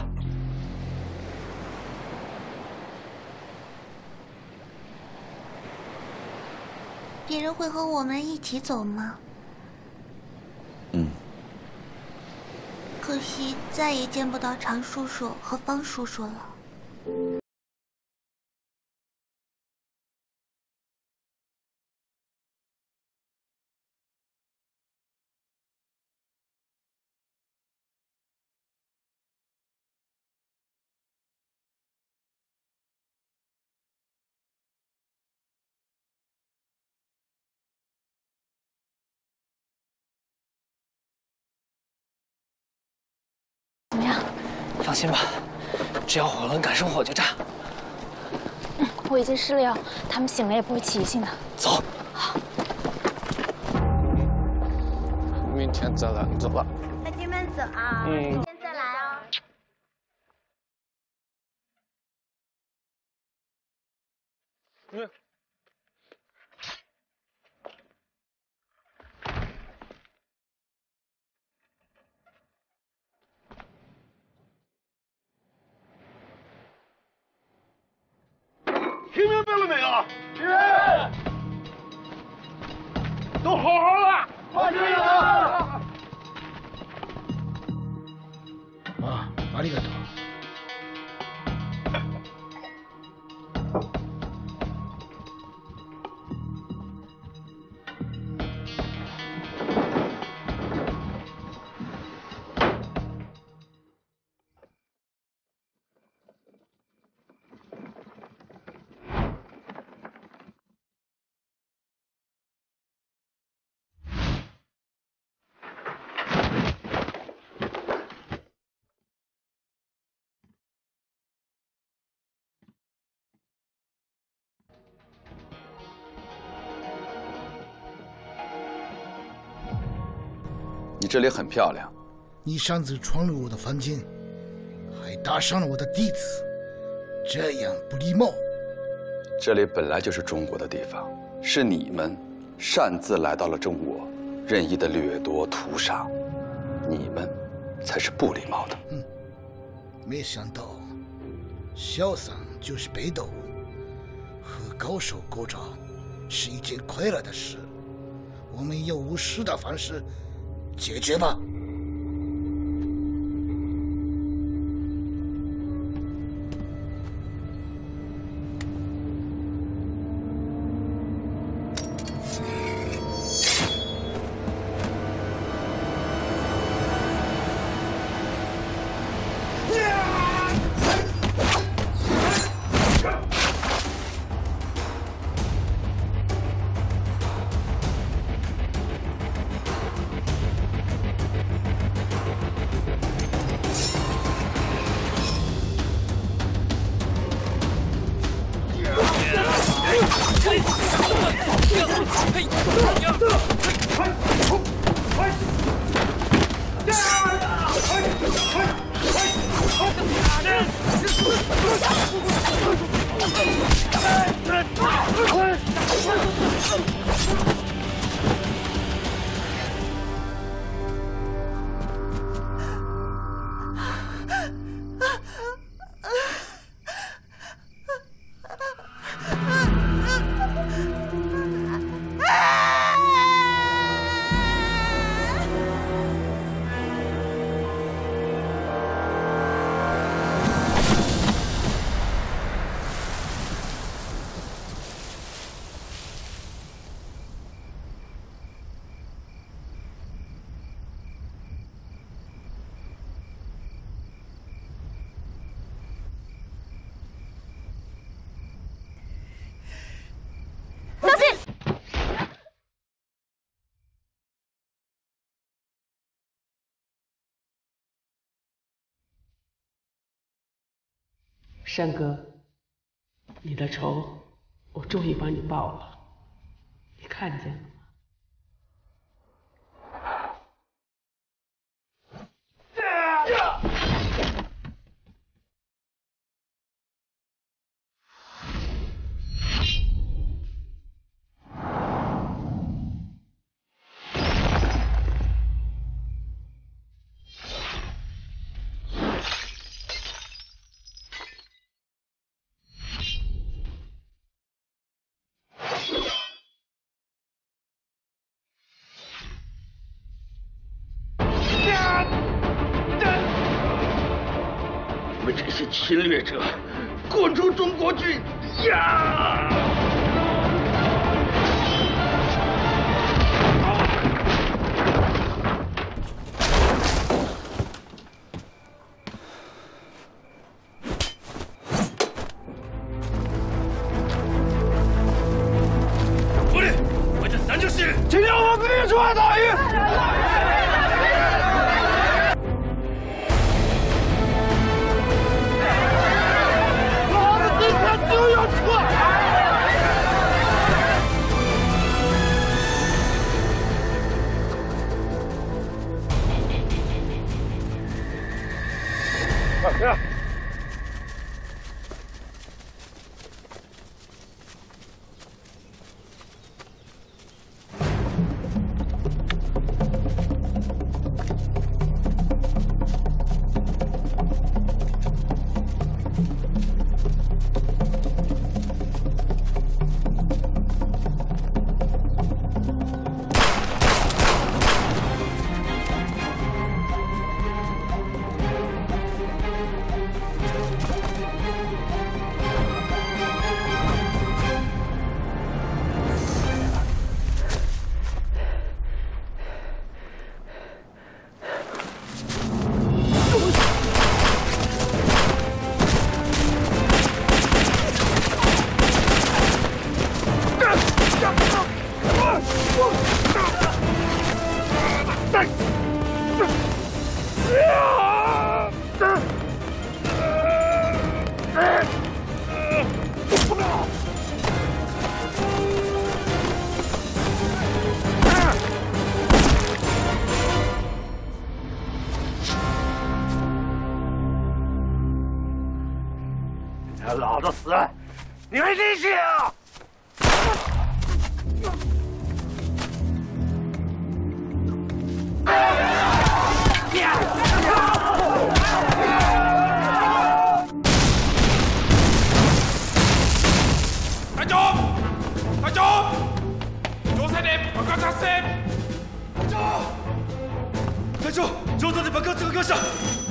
别人会和我们一起走吗？可惜再也见不到常叔叔和方叔叔了。 怎么样？放心吧，只要火轮敢生火就炸。 我已经施了药，他们醒了也不会起疑心的。 走。 好。 明天再来，走吧。 那你们走啊。明天再来哦。 听明白了没有？是。都好好的。我知道。 あ、ありがとう。 你这里很漂亮。 你擅自闯入我的房间，还打伤了我的弟子，这样不礼貌。 这里本来就是中国的地方，是你们擅自来到了中国，任意的掠夺屠杀，你们才是不礼貌的。 没想到，小三就是北斗，和高手勾招是一件快乐的事，我们用务实的方式解决吧。 山哥，你的仇我终于帮你报了，你看见了吗？ 你们这些侵略者，滚出中国去！呀！ 徒弟，快点三九系， 请让我们列出来打鱼。就要撤！快！老子死，你没力气啊！ 隊長，隊長，上線で爆発発生！ 隊長，上座で爆発が起きました。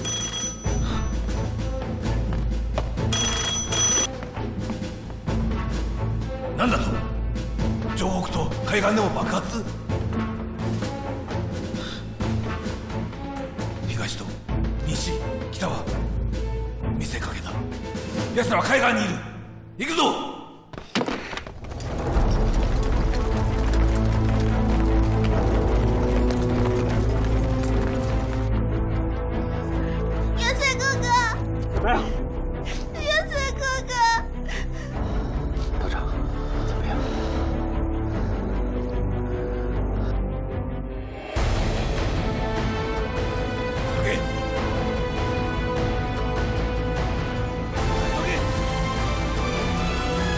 なんだと？城北と海岸でも爆発？東と西、北は見せかけた。奴らは海岸にいる。行くぞ！ 元帅哥哥， 怎么样？ 元帅哥哥。 道长，怎么样？ 小给，小给，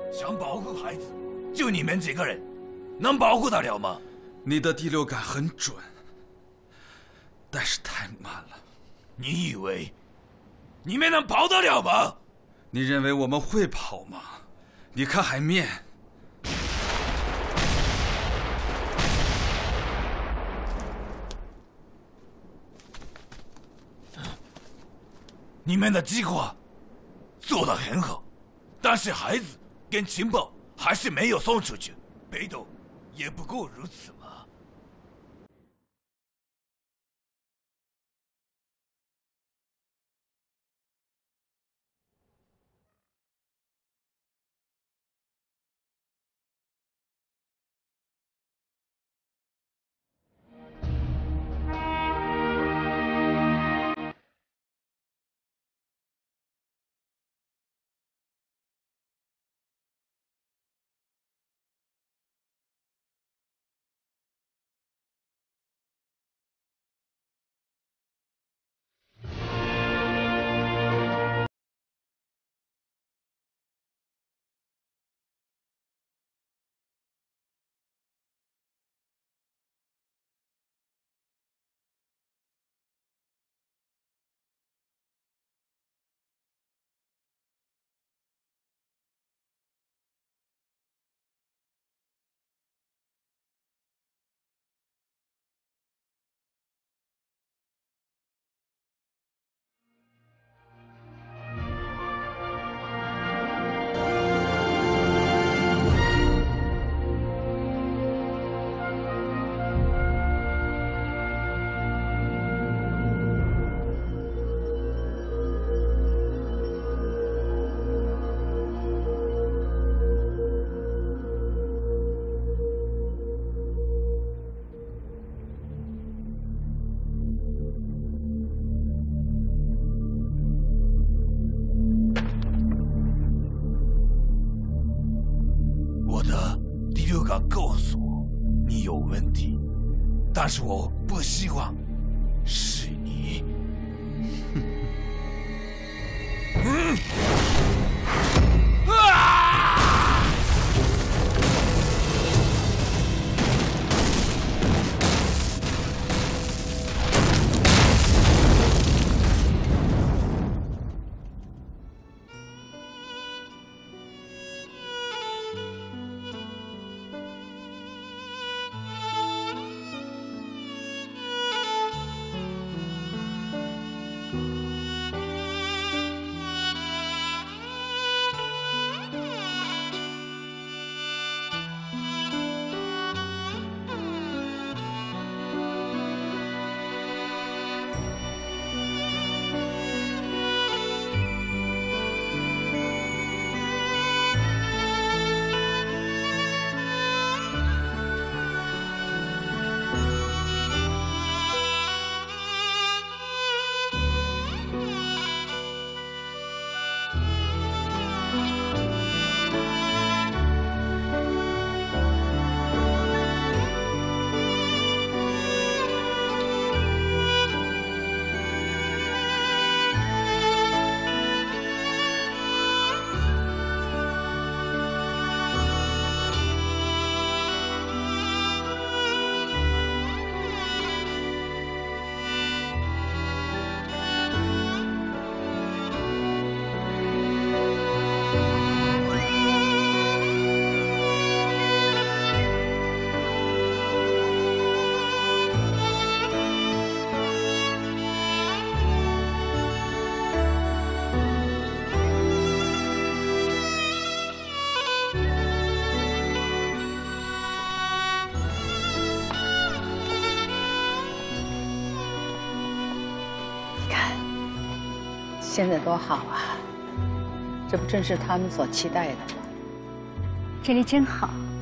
想保护孩子，就你们几个人，能保护得了吗？ 你的第六感很准，但是太慢了。 你以为你们能跑得了吗？ 你认为我们会跑吗？你看海面。 你们的计划做得很好，但是孩子跟情报还是没有送出去，北斗也不过如此嘛。告诉我你有问题，但是我不希望是你。 现在多好啊！这不正是他们所期待的吗？ 这里真好，